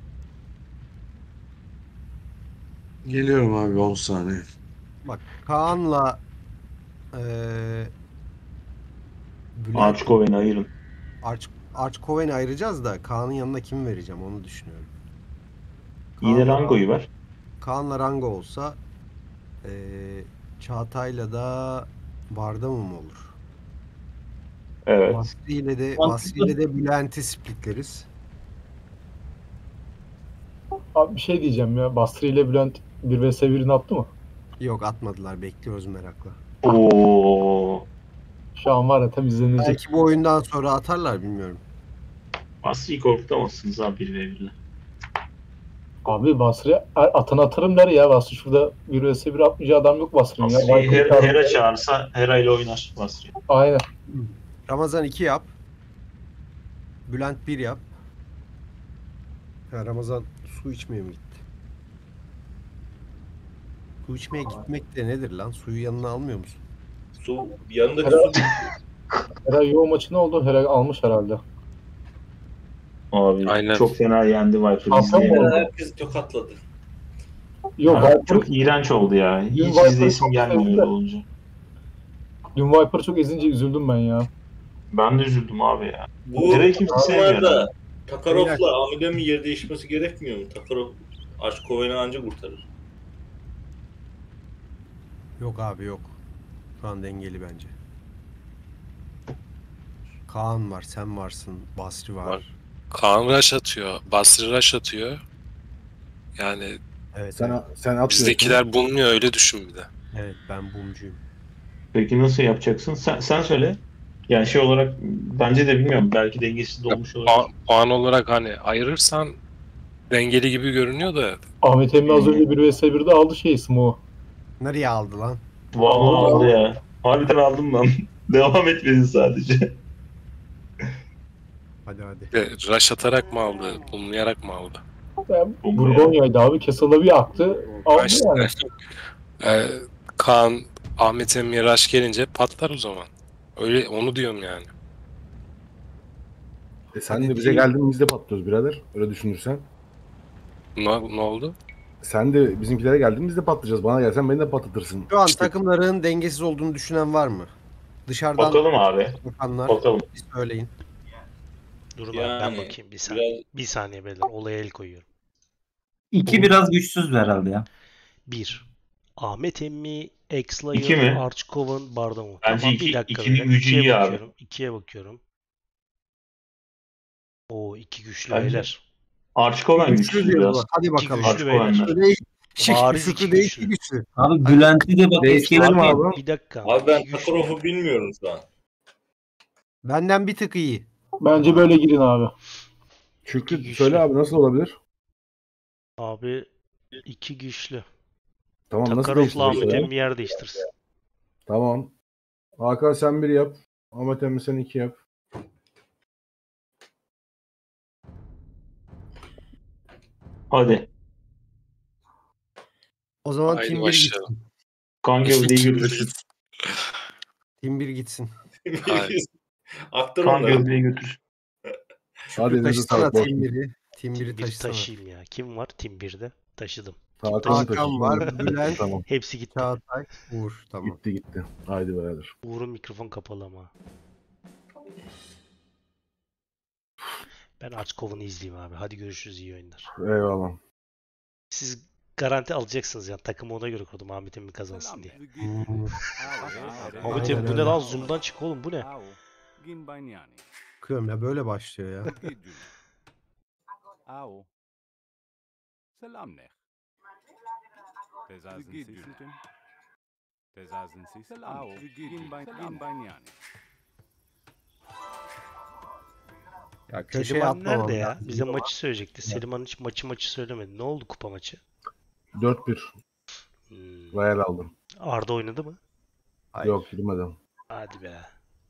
Geliyorum abi on saniye. Bak Kaan'la eee Bülent Archcoven'i ayırın. Arch, Archcoven'i ayıracağız da Kaan'ın yanına kim vereceğim onu düşünüyorum. Yine Kaan'la- Rango'yu ver. Kaan'la Rango olsa eee Çağatay'la da Barda mı olur? Evet. Basri ile de Mantıklı. Basri ile de Bülent'i splitleriz. Abi bir şey diyeceğim ya. Basri ile Bülent bir vs birini attı mı? Yok atmadılar. Bekliyoruz merakla. Oo. Şu an var ya tam izlenecek. Belki bu oyundan sonra atarlar bilmiyorum. Basri'yi korkutamazsınız abi bir ve birle. Abi Basri atan atarım der ya. Basri şurada bir vs bir atmayacağı adam yok Basri'nin ya. Basri'yi Viper Her çağırdı. Hera çağırsa Hera ile oynar Basri. Aynen. Ramazan iki yap. Bülent bir yap. Ha, Ramazan su içmeye mi gitti? Su içmeye gitmek de nedir lan? Suyu yanına almıyor musun? Su yanındaki Hera, su Hera Yo maçı ne oldu? Hera almış herhalde. Abi Aynen. çok fena yendi Viper Şampiyon izleyelim. oldu. herkes tokatladı. Yok Abi, Viper, çok iğrenç oldu ya. Dün Hiç Viper'ı izleyesim çok gelmiyor sevdiler. öyle olunca. dün Viper'ı çok ezince üzüldüm ben ya. Ben de üzüldüm abi ya. Bu Nereye kimse sevmiyor. adamlarda Takarov'la Amidem'in yer değişmesi gerekmiyor mu? Takarov Archcoven'i anca kurtarır. Yok abi yok. Şu an dengeli bence. Kaan var, sen varsın, Basri var. Var. Kaan rush atıyor. Basri rush atıyor. Yani Evet, Sen, evet, sen atıyorsun. bizdekiler bulmuyor öyle düşün bir de. evet ben bumcuyum. Peki nasıl yapacaksın? Sen, sen söyle. Yani şey olarak bence de bilmiyorum. Belki dengesiz de olmuş olabilir. Puan, puan olarak hani ayırırsan dengeli gibi görünüyor da Ahmet Emmi az önce bir vs birde aldı şey Smoke'u. Nereye aldı lan? Vallahi aldı ya. Harbiden aldım lan. Devam etmedin sadece. Hadi hadi. bir de rush atarak mı aldı, bulmayarak mı aldı? Yani Burgonya'ydı abi. Kessel'a bir attı. Aldı İşte, yani. e, Kaan, Ahmet Emmi'ye rush gelince patlar o zaman. Öyle onu diyorum yani. E sen de bize geldin biz de patlıyoruz birader. Öyle düşünürsen. Ne, ne oldu? Sen de bizimkilere geldin biz de patlayacağız. Bana gelsen beni de patlatırsın. Şu an takımların dengesiz olduğunu düşünen var mı? Dışarıdan Bakalım abi. bakanlar Bakalım. bir söyleyin. Durun abi ben Yani bakayım bir saniye. biraz Bir saniye beyler olaya el koyuyorum. İki biraz güçsüz herhalde ya. bir. Ahmet Emmi, İki X-Layer, mi? Archcoven, Bardamu. Bence Tamam iki- bir dakika ikinin beyler. gücü İkiye iyi abi. bakıyorum. İkiye bakıyorum. Oo iki güçlü Bence beyler. Archcoven Güçlü güçsüz diyor biraz. bu. Hadi İki bakalım. güçlü Archcoven'ler. beyler. Şükrü değil. Şık, Bariz Şükrü iki değil güçlü. ki güçlü. Abi Bülent'i de bak Değiştirelim eski abi. Bir dakika. Abi ben İki güçlü. Takarov'u bilmiyorum şu an. Benden bir tık iyi. Bence böyle girin abi. Şükrü güçlü. söyle abi nasıl olabilir? Abi iki güçlü. Tamam nasıl Takarov'la değiştireceğiz Ahmet ya? Emmi yer değiştirsin. Tamam. Hakan sen bir yap. Ahmet Emre sen iki yap. Hadi. O zaman Haydi Team bir başlayalım. gitsin. Kan gövdeyi götürsün. Team bir gitsin. Hayır. Aktar Kan onları. gövdeyi götürsün. Hadi elinize Taşısana sağlık. Team bir'i. Team bir'i Team bir taşısana. taşıyayım ya. Kim var Team birde? Taşıdım. Hakan Hakan var, Bülent, Tamam. Hepsi gitti. Çağatay, Uğur. Tamam. Gitti gitti. Haydi beraber. Uğur'un mikrofon kapalı ama. Ben Archcoven'ı izleyeyim abi. Hadi görüşürüz, iyi oyunlar. Eyvallah. Siz garanti alacaksınız yani. Takımı ona göre kurdum Ahmet Emmi kazansın diye. Ahmet Emmi bu ne lan? Zoom'dan çık oğlum bu ne? Bakıyorum ya böyle başlıyor ya. Au. Selamnek. Tezazın sisim. Tezazın sisim. Au. Gin banyani. Ya köşeye Seliman atmamam nerede ya? lazım Bize ama- maçı söyleyecekti. Seliman hiç maçı maçı söylemedi. Ne oldu kupa maçı? dört bir. Hmm. Royal aldım. Arda oynadı mı? Hayır. Yok girmedim. Hadi be.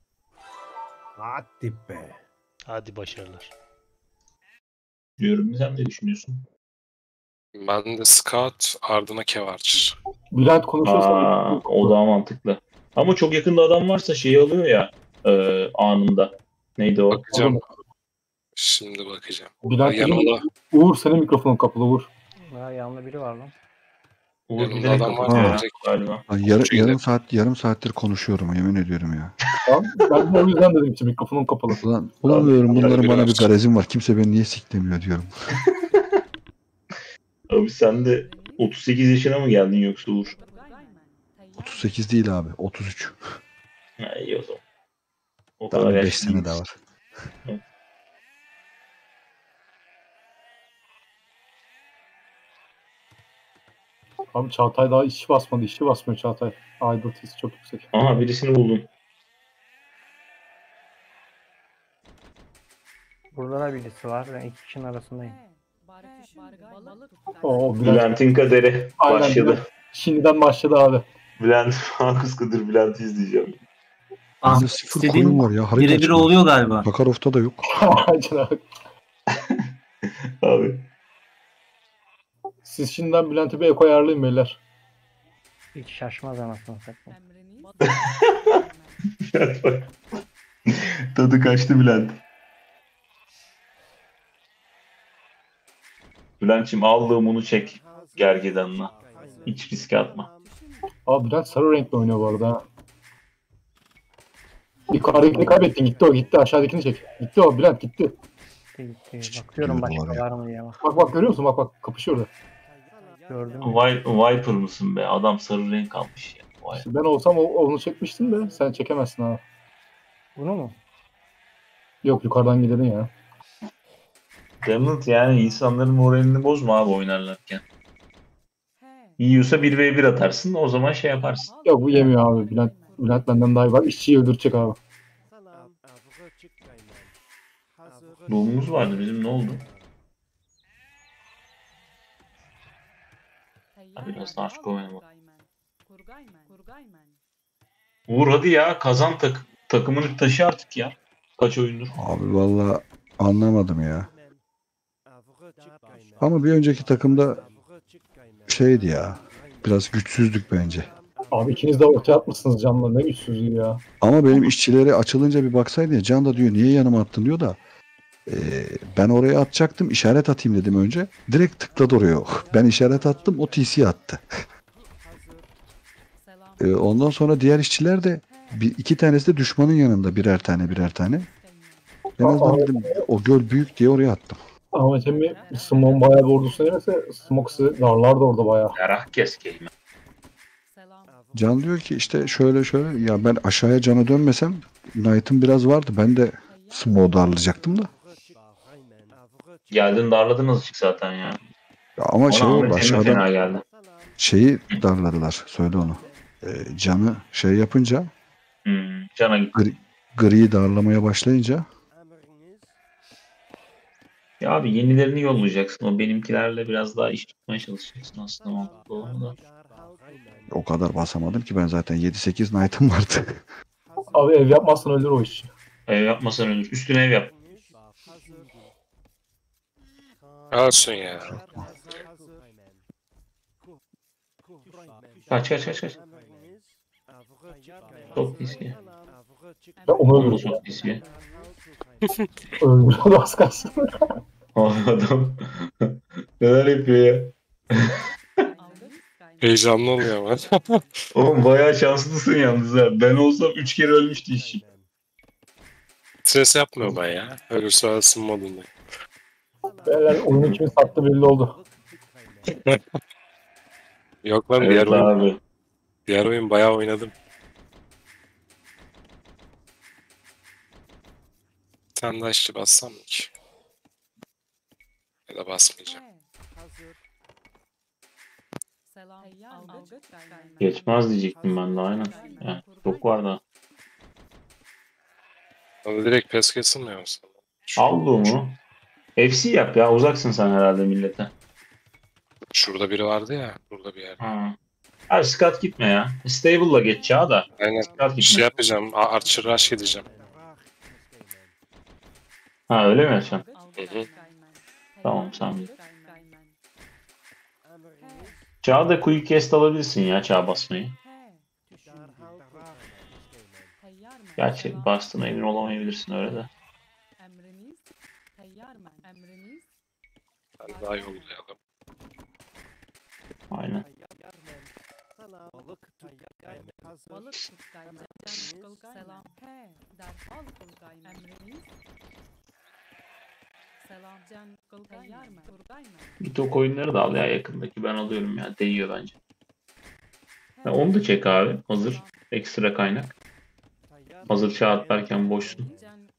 Hadi be. Hadi başarılar. Diyorum sen ne düşünüyorsun? Ben de Scout, ardına Kevarç. Bülent konuşursa Aa, o daha mantıklı. Ama çok yakında adam varsa şeyi alıyor ya e, anında. Neydi o? Bakacağım. Şimdi bakacağım. Bülent Yanımda, Uğur senin mikrofonun kapalı Uğur. Ha, yanında biri var lan. Uğur yanımda bilerek adam var. kapatıyor ya, Direkt galiba. Lan yar- Şeyde- yarım saat yarım saattir konuşuyorum yemin ediyorum ya. Tamam. Ben de o yüzden dedim ki mikrofonun kapalı. Ulan bulamıyorum bunların bana bir biraz. garezim var. Kimse beni niye siklemiyor diyorum. Abi sen de otuz sekiz yaşına mı geldin yoksa Uğur? otuz sekiz değil abi otuz üç. Ha, iyi o zaman. O Daha kadar beş yaşlı sene değilsin. daha var. Abi Çağatay daha işi basmadı. İşi basmıyor Çağatay. Aidatisi çok yüksek. Aha birisini buldum. Burada da birisi var. Ben iki kişinin arasındayım. Oo, Bülent. Bülent'in kaderi Aynen, başladı. Bülent. Şimdiden başladı abi. Bülent Markus Kadir Bülent'i izleyeceğim. Ah, Bende sıfır istediğim koyun var ya. Harita birebir açmıyor. oluyor galiba. Takarov'da da yok. Cenab-ı Hak. Abi. Siz şimdiden Bülent'e bir eko ayarlayın beyler. Hiç şaşmaz anasını satayım. Bülent bak. Tadı kaçtı Bülent. Bülent'ciğim aldığım bunu çek gergedanına. Hiç riske atma. Abi Bülent sarı renkli oynuyor bu arada ha. Yukarıdakini kaybettin. Gitti o gitti. Aşağıdakini çek. Gitti o Bülent gitti. Gitti. Bakıyorum başka var mı diye bak. Bak bak görüyor musun? Bak bak kapışıyor orada. Gördüm. Vi- Viper mısın be? Adam sarı renk almış ya. Vay. İşte ben olsam o- onu çekmiştim de sen çekemezsin ha. Bunu mu? Yok yukarıdan gidedin ya. Demnant yani insanların moralini bozma abi oynarlarken. Yiyorsa bir ve bir atarsın o zaman şey yaparsın. Yok bu yemiyor abi. Bülent, Bülent benden daha iyi var. İşçiyi öldürecek abi. Doğumumuz vardı bizim ne oldu? Ha, biraz daha açık oynama. Uğur hadi ya kazan tak takımını taşı artık ya. Kaç oyundur? Abi vallahi anlamadım ya. Ama bir önceki takımda şeydi ya. Biraz güçsüzdük bence. Abi ikiniz de ortaya atmışsınız canla. Ne güçsüzlüğü ya. Ama benim işçileri açılınca bir baksaydı ya. Can da diyor niye yanıma attın diyor da. e, ben oraya atacaktım. İşaret atayım dedim önce. Direkt tıkladı oraya. Ben işaret attım. O T C attı. E, ondan sonra diğer işçiler de bir, iki tanesi de düşmanın yanında birer tane birer tane. En azından dedim o göl büyük diye oraya attım. Ahmet emmi Smok'un bayağı bir ordusuna yemese Smok sizi darlardı orada bayağı. Yarah keskeyim. Can diyor ki işte şöyle şöyle ya ben aşağıya Can'a dönmesem Knight'ın biraz vardı. Ben de Smok'u darlayacaktım da. Geldin darladın azıcık zaten ya. Ya ama Ona şey oldu Ahmet Emre fena aşağıdan geldi. şeyi darladılar. Söyle onu. Ee, Can'ı şey yapınca Hmm, Can'a gitti. gri, griyi darlamaya başlayınca Ya abi yenilerini yollayacaksın. O benimkilerle biraz daha iş tutmaya çalışacaksın aslında mantıklı olan da. o kadar basamadım ki ben zaten yedi sekiz Knight'ım vardı. Abi ev yapmazsan ölür o iş. Ev yapmasan ölür. Üstüne ev yap. Olsun ya. Kaç kaç kaç kaç. Çok pis ya. Ya onu Onu da öldürdü. çok pis ya. Öldürdü az kalsın. Abi adam neler yapıyor ya. Heyecanlı oluyor ama. Oğlum bayağı şanslısın yalnız ha. Ben olsam üç kere ölmüştü işim. Stres yapmıyor ben ya. Ölürse ölsün modunda. Beyler oyunu kimin sattı belli oldu. Yok lan Evet diğer oyun, abi. diğer oyun bayağı oynadım. Bir tane daha işte bassam mı ki? Ya da basmayacağım. Geçmez diyecektim ben de aynen. Yani çok var da. Orada direkt pes kesilmiyor musun? Aldı mu? F C yap ya. Uzaksın sen herhalde millete. Şurada biri vardı ya. Burada bir yerde. Ha. Abi Scott gitme ya. Stable'la geç çağı da. Aynen. Scott Bir şey gitme. yapacağım. A- Archer Rush gideceğim. Ha öyle mi yaşam? Hı hı. Tamam sen bil. Çağı da quick cast alabilirsin ya çağ basmayı. Gerçi bastığına emin olamayabilirsin öyle de. Ben daha yollayalım. Aynen. Bir tok oyunları da al ya yakındaki ben alıyorum ya değiyor bence. Ha, onu da çek abi hazır ekstra kaynak. Hazır çağ atlarken boşsun.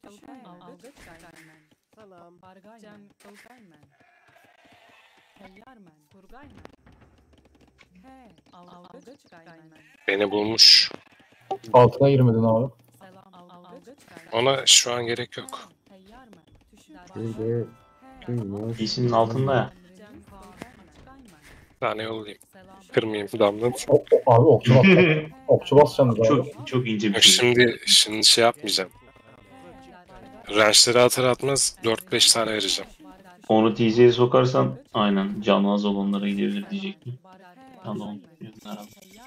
Beni bulmuş. Altına girmedin abi. Ona şu an gerek yok. Şimdi İyisinin altında ya. Bir tane yollayayım. Kırmayayım damlanı. O, o, abi okçu bas. Okçu basacaksınız abi. Çok çok ince bir Yok, şey. şimdi, şimdi şey yapmayacağım. Ranchları atar atmaz dört beş tane vereceğim. Onu T C'ye sokarsan aynen canlı az olanlara gidebilir diyecektim. Ben de onu düşünüyorum herhalde.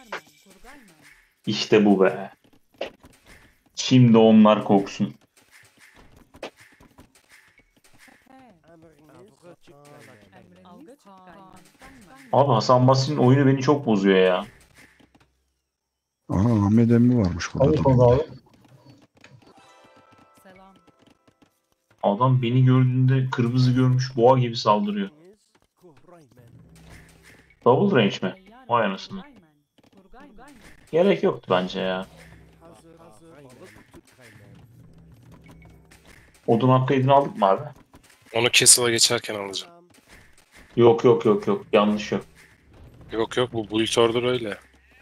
İşte bu be. Şimdi onlar koksun. Abi Hasan Basri'nin oyunu beni çok bozuyor ya. Aha Ahmet emmi varmış burada. Hangi da. konuda abi? Adam beni gördüğünde kırmızı görmüş boğa gibi saldırıyor. Double range mi? Vay anasını. Gerek yoktu bence ya. Odun upgrade'ini aldık mı abi? Onu Castle'a geçerken alacağım. Yok yok yok yok yanlış yok. Yok yok bu Build Order öyle.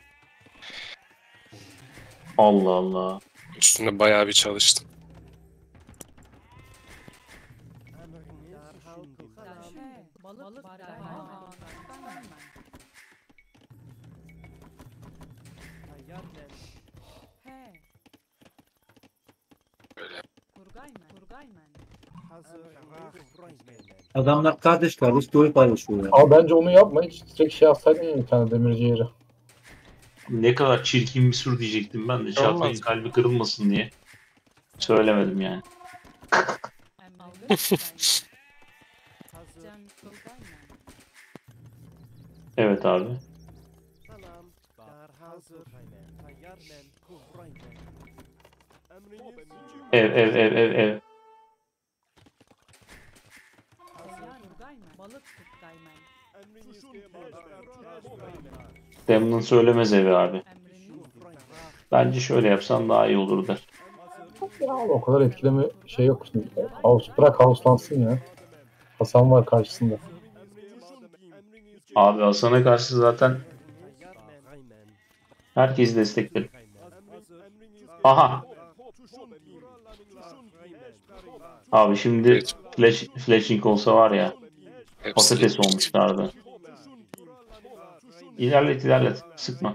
Allah Allah. Üstünde bayağı bir çalıştım. Böyle. Adamlar kardeş kardeş doğru paylaşıyor ya. Abi bence onu yapma. Hiç direkt şey yapsaydın ya bir tane demirci yeri. Ne kadar çirkin bir sur diyecektim ben de. Çağatay'ın Olmaz. kalbi kırılmasın diye. Söylemedim yani. Evet abi. Ev ev ev ev ev. Demnon söylemez evi abi. Bence şöyle yapsan daha iyi olur der. Ya o kadar etkileme şey yok şimdi. House, bırak house'lansın ya. Hasan var karşısında. Abi Hasan'a karşı zaten herkesi destekler. Aha. Abi şimdi flash, flashing olsa var ya patates olmuşlardı. İlerlet ilerlet. Sıkma.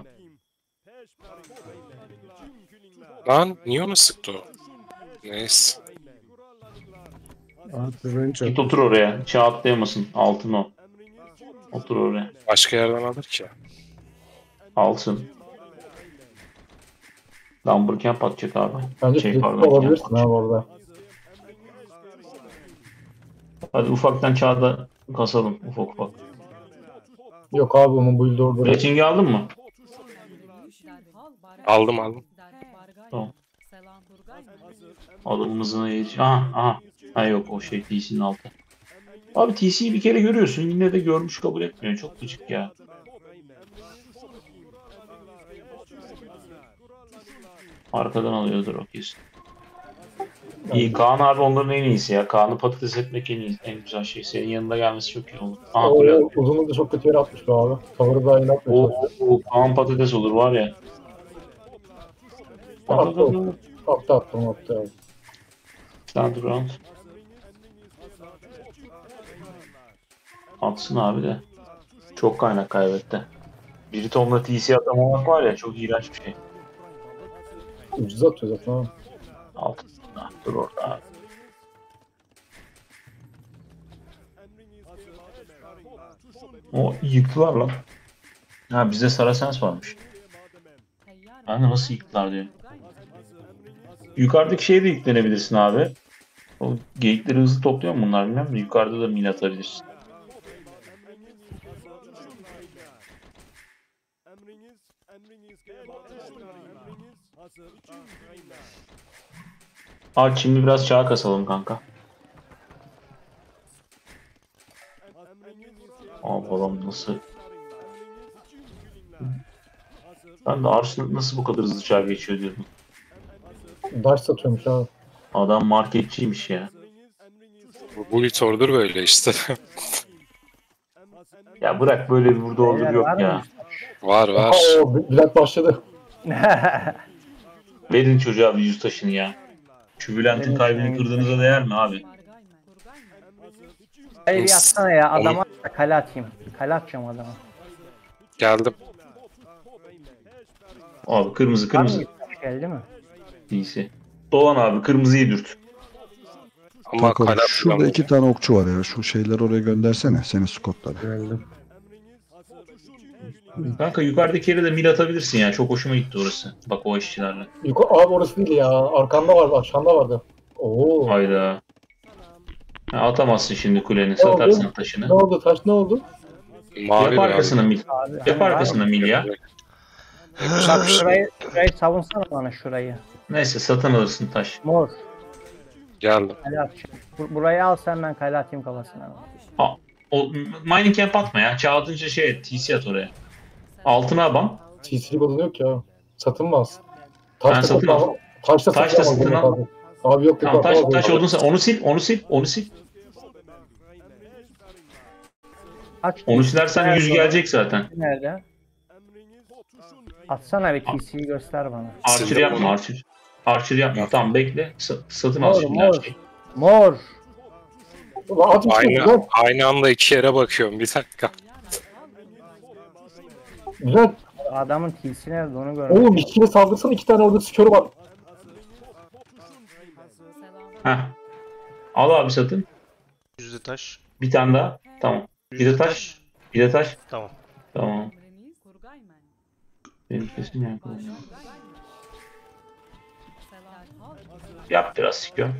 Lan niye onu sıktı o? Neyse. Git otur oraya. Çağ atlayamasın. Altın o. Otur oraya. Başka yerden alır ki. Alsın. Lumber camp atacak abi. Bence Şey, şey, pardon, olabilirsin camp abi orada. Hadi ufaktan çağda kasalım. Ufak ufak. Yok abi onun build orada. Fletching'i aldın mı? Aldım aldım. Tamam. Adamımızın yetiş. Aha aha. Ha yok o şey T C'nin altı. Abi T C'yi bir kere görüyorsun yine de görmüş kabul etmiyor. Çok gıcık ya. Arkadan alıyordur o kesin. İyi Kaan abi onların en iyisi ya. Kaan'ı patates etmek en iyi, en güzel şey. Senin yanında gelmesi çok iyi olur. Aha, O uzunluğu da çok kötü yere atmış be abi. Tavırı da aynı atmış. o, o Kaan patates olur var ya. Attı attı attı attı abi. Stand around. Atsın abi de. Çok kaynak kaybetti. Bir tonla T C atamamak var ya çok iğrenç bir şey. Ucuz atıyor zaten abi. Altın. Dur orada abi. O yıktılar lan. Ha bizde Saracens varmış. Ben de nasıl yıktılar diyor. Yukarıdaki şeye de yüklenebilirsin abi. O geyikleri hızlı topluyor mu bunlar bilmem mi? Yukarıda da mil atabilirsin. Aa şimdi biraz çağ kasalım kanka. Aa babam nasıl? Ben de Arsenal nasıl bu kadar hızlı çağ geçiyor diyordum. Daş satıyormuş abi. Adam marketçiymiş ya. Bu bir order böyle işte. Ya bırak böyle bir burada order yok ya. Var var. Oo, Bülent başladı. Verin çocuğa bir yüz taşını ya. Şu Bülent'in kalbini kırdığınıza değer mi abi? Hayır yapsana ya adama kale atayım. Kale atacağım adama. Geldim. Abi kırmızı kırmızı. Geldi mi? İyisi. Dolan abi kırmızıyı dürt. Ama Kanka, kale şurada atacağım. iki tane okçu var ya. Şu şeyleri oraya göndersene. Senin Scott'ları. Geldim. Kanka yukarıdaki yere de mil atabilirsin ya. Çok hoşuma gitti orası. Bak o işçilerle. Yukarı, abi orası değil ya. Arkanda vardı, aşağında vardı. Oo. Hayda. Ha, atamazsın şimdi kuleni. Ne Satarsın oldu? taşını. Ne oldu? Taş ne oldu? Mavi Yap arkasına mil. Abi, Yap arkasına mil ya. Bak şurayı, şurayı savunsana bana şurayı. Neyse satın alırsın taş. Mor. Geldim. Kale atacağım. Bur- burayı al sen ben kale atayım kafasına. Ha, o mining camp atma ya. Çağatınca şey et. T C at oraya. Altına ban. T C'li balonu yok ya. Satın mı alsın? Taş Ben da satın al. Taş da Taş da satın satın al. al. Abi, abi yok Tamam yok. taş, abi, taş abi. oldunsa onu sil, onu sil, onu sil. Aç. Onu silersen Nerede yüz o? gelecek zaten. Nerede? Atsana bir T C'yi göster bana. Archer yapma, Archer. Archer yapma. Tamam bekle. Sa- satın al Mor şimdi her mor. şeyi. Mor. Ulan at işte, Aynı, Bülent. aynı anda iki yere bakıyorum. Bir dakika. Bülent. Adamın T C nerede onu görmedim. Oğlum ikiye saldırsana, iki tane orada skörü var. Heh. Al abi satın. Yüzde taş. Bir tane daha. Tamam. Bir de taş. Bir de taş. Tamam. Tamam. Benim sesim yok. Yap biraz sikiyor.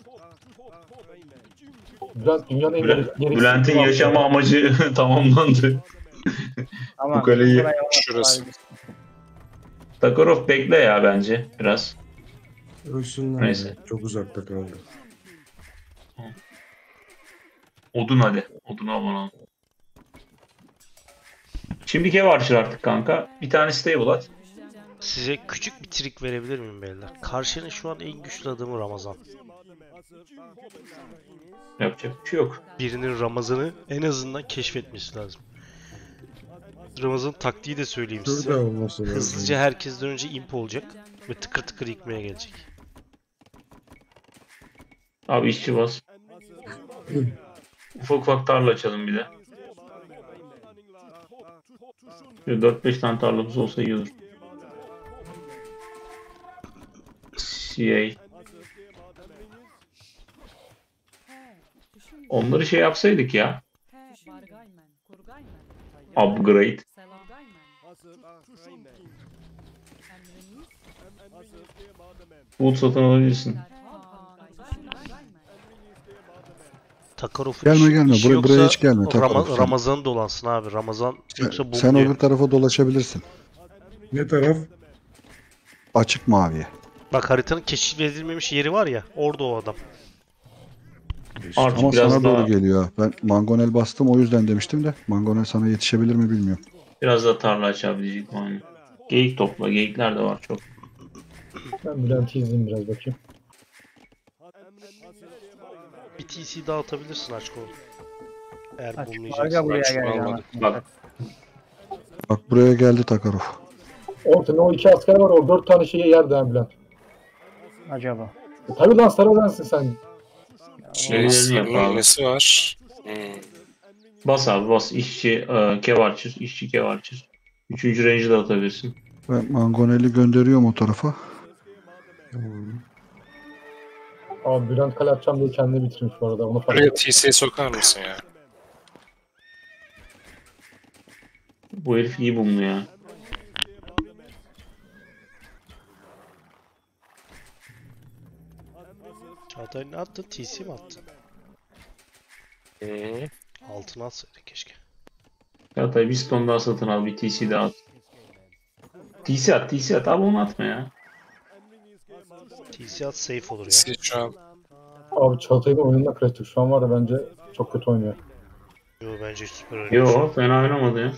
Bülent dünyanın en Bülent, gereksiz- Bülent'in yaşama amacı tamamlandı. Tamam. Bu kaleyi buraya bak şurası. abi. Takarov bekle ya bence biraz. Ölsünler. Neyse. Çok uzakta kaldı. Odun hadi. Odunu alalım. Şimdi kev archer artık kanka. Bir tane stable at. Size küçük bir trik verebilir miyim beyler? Karşının şu an en güçlü adamı Ramazan. Yapacak bir şey yok. Birinin Ramazan'ı en azından keşfetmesi lazım. Ramazan taktiği de söyleyeyim Şurada size. olması lazım. Hızlıca herkesten önce imp olacak ve tıkır tıkır yıkmaya gelecek. Abi işçi bas. Ufak ufak tarla açalım bir de. dört beş tane tarlamız olsa iyi olur. C A. Onları şey yapsaydık ya. Upgrade. Wood satın alabilirsin. Takarof'un Gelme, işi, gelme. işi Buraya- yoksa buraya hiç gelme, Rama- Takarov sen. Ramazan dolansın abi. Ramazan yoksa Sen, bom sen diyor. öbür tarafa dolaşabilirsin. Ne taraf? Açık maviye. Bak haritanın keşfedilmemiş yeri var ya, orada o adam. Archie Ama biraz sana daha doğru geliyor. Ben mangonel bastım o yüzden demiştim de. Mangonel sana yetişebilir mi bilmiyorum. biraz daha tarla açabilecek yani. Geyik topla. Geyikler de var çok. Ben Bülent'i izleyeyim biraz bakayım. Bir T C daha atabilirsin Açko. Eğer Aga bulmayacaksın. buraya şu gel ya. almadım. Bak. Bak buraya geldi Takarov. Ortada o iki asker var. O dört tane şeyi yer de Bülent. Acaba. E, tabii lan Sarazensin sen. Şey, Şeylerini yap sarının abi. nesi var? Hmm. Bas abi bas. İşçi e, kev archer. İşçi kev archer. Üçüncü range'i de atabilirsin. Ben mangoneli gönderiyorum o tarafa. Abi Bülent kale atacağım diye kendini bitirmiş bu arada. Onu fark Buraya ettim. T C'ye sokar mısın ya? Bu herif iyi bumlu ya. Çağatay ne attın? T C mi attın? Hmm. Altına atsaydın keşke. Çağatay bir stone daha satın al. Bir T C daha at. T C at. T C at. Abi onu atma ya. T C at safe olur ya. T C şu an Abi Çağatay'ın oyununda kritik. Şu an var ya bence çok kötü oynuyor. Yo bence süper oynuyor. Yo fena oynamadı ya.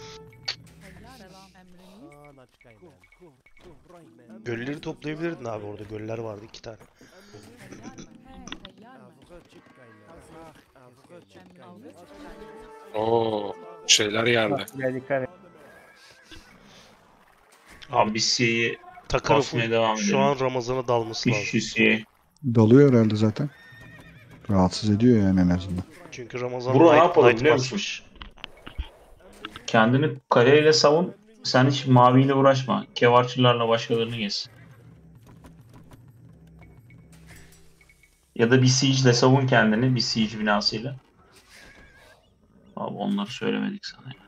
Gölleri toplayabilirdin abi, orada göller vardı iki tane. Oo, şeyler geldi. Buraya dikkat et. Abi biz C'yi Takarof'un basmaya devam edelim. şu an Ramazan'a dalması lazım. Üçlü C. Dalıyor herhalde zaten. Rahatsız ediyor yani en azından. Çünkü Ramazan Bro ne Knight- yapalım Knight biliyor musun? basmış. Kendini kaleyle savun. Sen hiç maviyle uğraşma. Kev archer'larla başkalarını gez. Ya da bir siege'le savun kendini. Bir siege binasıyla. Abi onları söylemedik sana ya.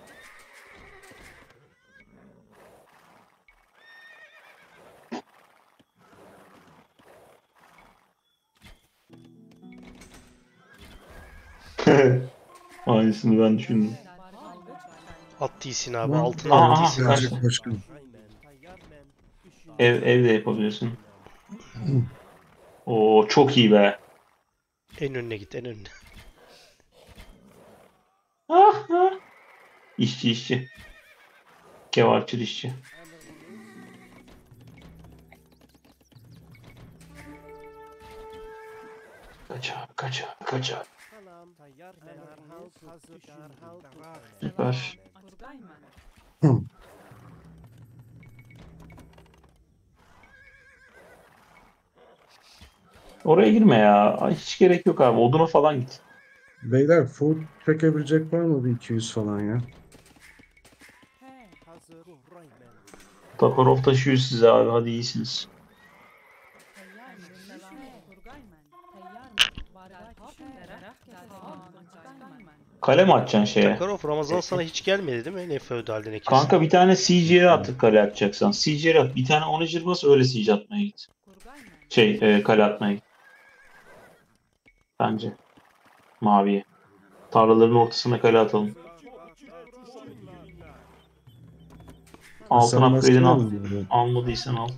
Aynısını ben düşündüm. At T C'ni abi, Ulan- altına Aa, at aa, T C'ni. kaç- Gerçek başkanım. Ev, ev de yapabiliyorsun. Oo çok iyi be. En önüne git, en önüne. Ah, ah. İşçi işçi. Kev archer işçi. Kaç abi kaç abi kaç abi. Süper. Oraya girme ya. Ay, hiç gerek yok abi. Oduna falan git. Beyler full çekebilecek var mı bir iki yüz falan ya? Takarov taşıyor size abi. Hadi iyisiniz. Kale mi atacaksın şeye? Takarov Ramazan sana hiç gelmedi değil mi? Ne feodalde ne kesin. Kanka bir tane siege'e atıp kale atacaksan. Siege'e at. Bir tane onager bas öyle siege atmaya git. Şey e, kale atmaya git. Bence. Maviye. Tarlaların ortasına kale atalım. Altın Sen upgrade'ini al. baskın mı? Almadıysan al.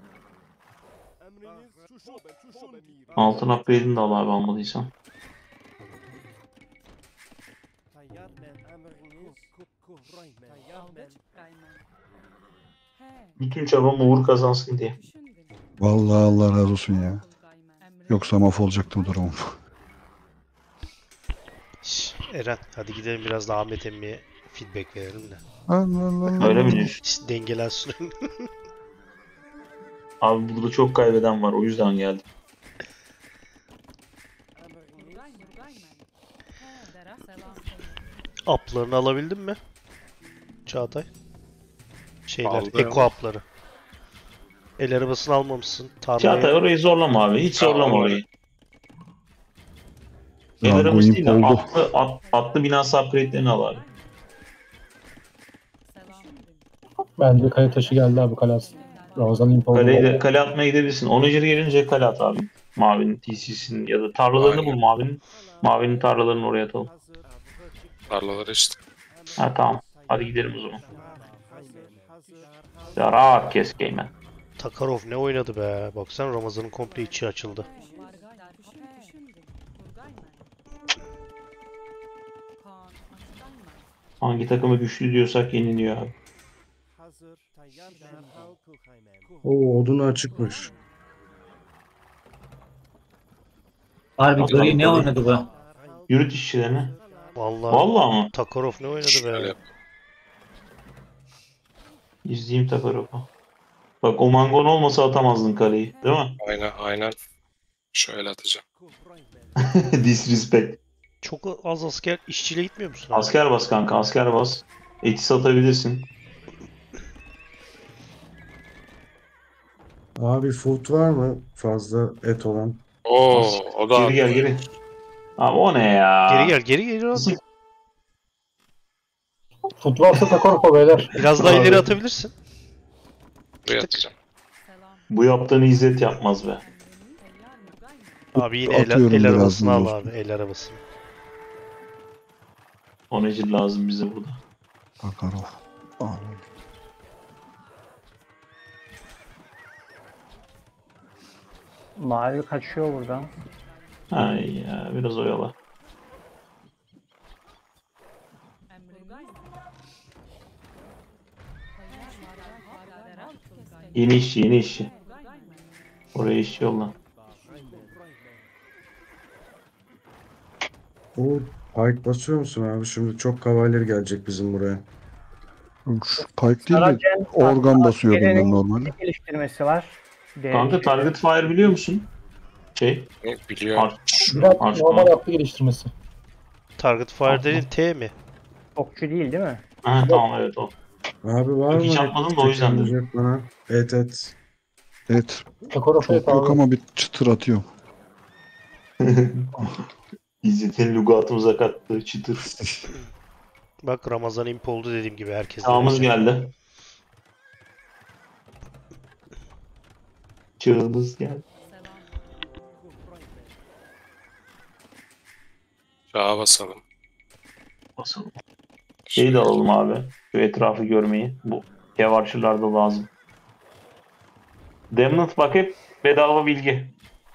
Altın upgrade'ini de al abi almadıysan. Bütün çabam Uğur kazansın diye. Vallahi Allah razı olsun ya. Yoksa mahvolacaktı bu durumum. Şş, Eren hadi gidelim biraz da Ahmet emmiye feedback verelim de. Allah Allah. Öyle mi diyorsun? İşte dengelensin. Abi burada çok kaybeden var o yüzden geldim. Up'larını alabildin mi? Çağatay. Şeyler, Aldım. eko up'ları. El arabasını almamışsın. Tarlayı... Çağatay orayı zorlama abi. Hiç zorlama Tamam. orayı. El Ya, arabası bu değil de oldu. atlı, at, atlı binası upgrade'lerini al abi. Bence kaya taşı geldi abi kalas. Ramazan impoldu. Kaleyi de, kale atmaya gidebilirsin. Onager gelince kale at abi. Mavinin T C'sinin ya da tarlalarını Aynen. bul mavinin. Mavinin tarlalarını oraya atalım. Tarlaları işte. Ha tamam. Hadi gidelim o zaman. Ya rahat kes Geymen. Takarov ne oynadı be. Baksana Ramazan'ın komple içi açıldı. Hangi takımı güçlü diyorsak yeniliyor abi. Oo odunu açıkmış. Harbi Nasıl Gri ne abi? oynadı bu? Yürüt işçilerini. Vallahi, Vallahi mı? Takarov ne oynadı Şöyle be. yap. İzleyeyim Takarov'u. Bak o mangon olmasa atamazdın kaleyi. Değil mi? Aynen aynen. Şöyle atacağım. Disrespect. Çok az asker işçiyle gitmiyor musun abi? Asker bas kanka asker bas. Eti satabilirsin. Abi food var mı? Fazla et olan. Oo, o da Geri gel geri. Abi o ne ya? Geri gel geri gel abi. Fut varsa Takarov beyler. Biraz daha ileri atabilirsin. buraya atacağım. Bu yaptığını İzzet yapmaz be. Abi yine el, Atıyorum el biraz arabasını al bunları. abi el arabasını. Onager lazım bize burada. Takarov. Al. Mavi kaçıyor buradan. Ay ya biraz oyala. Yeni işçi yeni işçi. Oraya işçi yolla. O Pike basıyor musun abi? Şimdi çok kavaler gelecek bizim buraya. Şu Pike değil de Saracen organ basıyordum ben askerinin normalde. geliştirmesi var. Kanka target fire biliyor musun? Şey. Ne biliyorum. Arch. Biraz Arch normal falan. yaptı geliştirmesi. Target fire dediğin T mi? Okçu değil değil mi? Ha tamam evet o. Abi var mı? Hiç yapmadım da o yüzden dedim. Çekilecek bana. Et et. Et. Takarov Çok et yok abi. ama bir çıtır atıyorum. İzzet'in lugatımıza kattığı çıtır. Bak Ramazan imp oldu dediğim gibi herkes. Çağımız geldi. Çağımız geldi. Çağa basalım. Basalım. Şeyi de alalım abi. Şu etrafı görmeyi. Bu kevarçılar da lazım. Demnant bak hep bedava bilgi.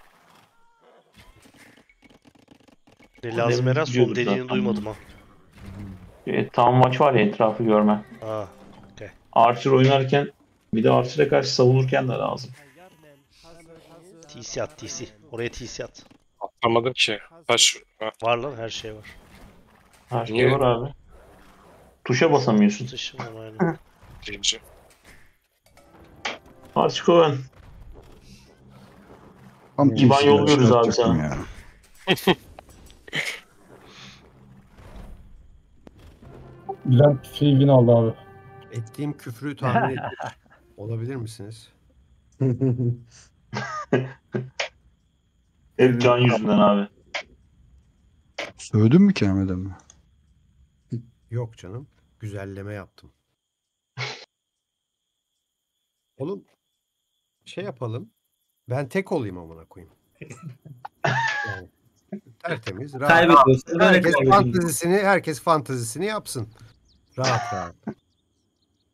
Ne lazım Demin Eren son biliyorduk dediğini zaten. duymadım ha. E, tam maç var ya etrafı görme. Aa, okey. Archer oynarken bir de Archer'e karşı savunurken de lazım. T C at T C. Oraya T C at. Atlamadım ki. Taş. Ha, Var lan her şey var. Her şey Niye? var abi. Tuşa basamıyorsun. Dışım var aynen. deyince. Archer Cohen. Tam İban T C yolluyoruz abi çıkartacaktım sana. ya. Bülent Filgin aldı abi. Ettiğim küfrü tahmin edin. Olabilir misiniz? Hep can yüzünden abi. Sövdün mü ki Ahmet emmi? Yok canım. Güzelleme yaptım. Oğlum şey yapalım. Ben tek olayım amına koyayım. Yani, tertemiz. Rahat. Kaybediyorsun. Böyle Herkes kaybediyorsun. fantezisini, herkes fantezisini yapsın. Rahat rahat.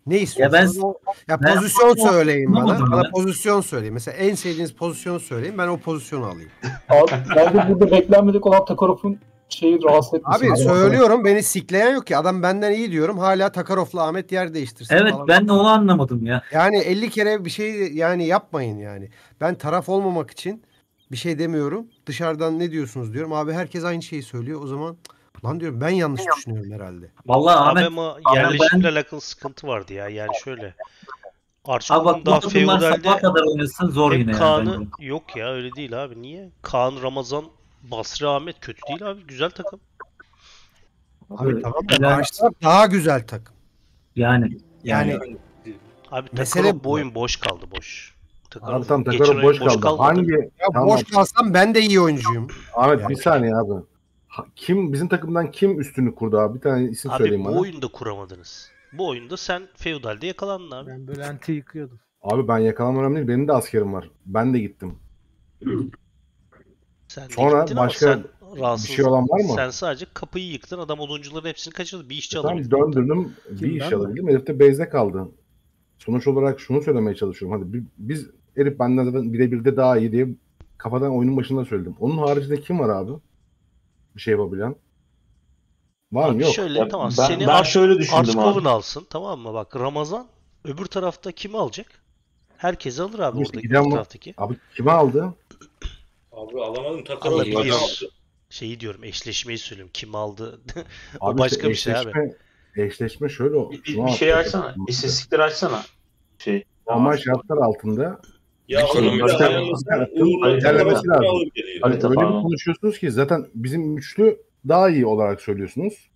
Ne istiyorsunuz? ben- O- ya ben- pozisyon söyleyin bana. Anlamadım Bana ben. pozisyon söyleyin. Mesela en sevdiğiniz pozisyonu söyleyin. Ben o pozisyonu alayım. Abi, bence burada beklenmedik olan Takarov'un şeyi rahatsız etmesi. Abi söylüyorum, beni sikleyen yok ki. Adam benden iyi diyorum. Hala Takarov'la Ahmet yer değiştirsin Evet falan. ben de onu anlamadım ya. Yani elli kere bir şey yani yapmayın yani. Ben taraf olmamak için bir şey demiyorum. Dışarıdan ne diyorsunuz diyorum. Abi herkes aynı şeyi söylüyor. O zaman lan diyorum ben yanlış düşünüyorum herhalde. Vallahi Abi Ahmet ama ben- yerleşimle alakalı sıkıntı vardı ya. Yani şöyle. Abi Arçelik'in bak bu daha takımlar sabaha feodalde kadar oynasın zor hem yine yani Kaan'ı bence. yok ya öyle değil abi. Niye? Kaan, Ramazan, Basri, Ahmet kötü değil abi. Güzel takım. Abi tamam da Helal- karşı taraf daha güzel takım. Yani Yani Abi Mesele Takarov bu. bu oyun boş kaldı boş. Takarov Abi tam geçen Takarov oyun boş kaldı. kalmadı. Hangi? ya Tamam. boş kalsam ben de iyi oyuncuyum. Ahmet Yani- bir saniye abi. Ha- Kim bizim takımdan kim üstünü kurdu abi? Bir tane isim Abi söyleyin bu bana. oyunda kuramadınız. Bu oyunda sen feodalde yakalandın abi. Ben Bülent'i yıkıyordum. Abi ben yakalamam önemli değil. Benim de askerim var. Ben de gittim. Sen de Sonra gittin ama başka sen bir rahatsız. şey olan var mı? Sen sadece kapıyı yıktın. Adam oduncuların hepsini kaçırdı. Bir işçi Tamam alabildin. döndürdüm. Bir Kim, iş ben mi? alabildim. Herif de base'de kaldı. Sonuç olarak şunu söylemeye çalışıyorum. Hadi bi- biz herif benden zaten birebir de daha iyi diye kafadan oyunun başında söyledim. Onun haricinde kim var abi? Bir şey yapabilen. Var mı? Abi Yok. şöyle Ya tamam ben- seni ben Art- şöyle düşündüm Artkov'un abi. alsın tamam mı? Bak Ramazan öbür tarafta kimi alacak? Herkesi alır abi İşte oradaki giden öbür var. taraftaki. Abi kime aldı? Abi alamadım Ama Takarov bir aldı. şeyi diyorum eşleşmeyi söylüyorum. Kim aldı? o Abi başka işte bir şey abi. eşleşme, eşleşme şöyle o. Bir, bir şey açsana. İstatistikleri açsana. Şey. Normal şartlar altında Ya Ekonomi onun bir zaten- ayarlasan Uğur'la Harita- ilerlemesi Takarov lazım. alır geliyor. Harita öyle bir pardon. konuşuyorsunuz ki zaten bizim üçlü daha iyi olarak söylüyorsunuz.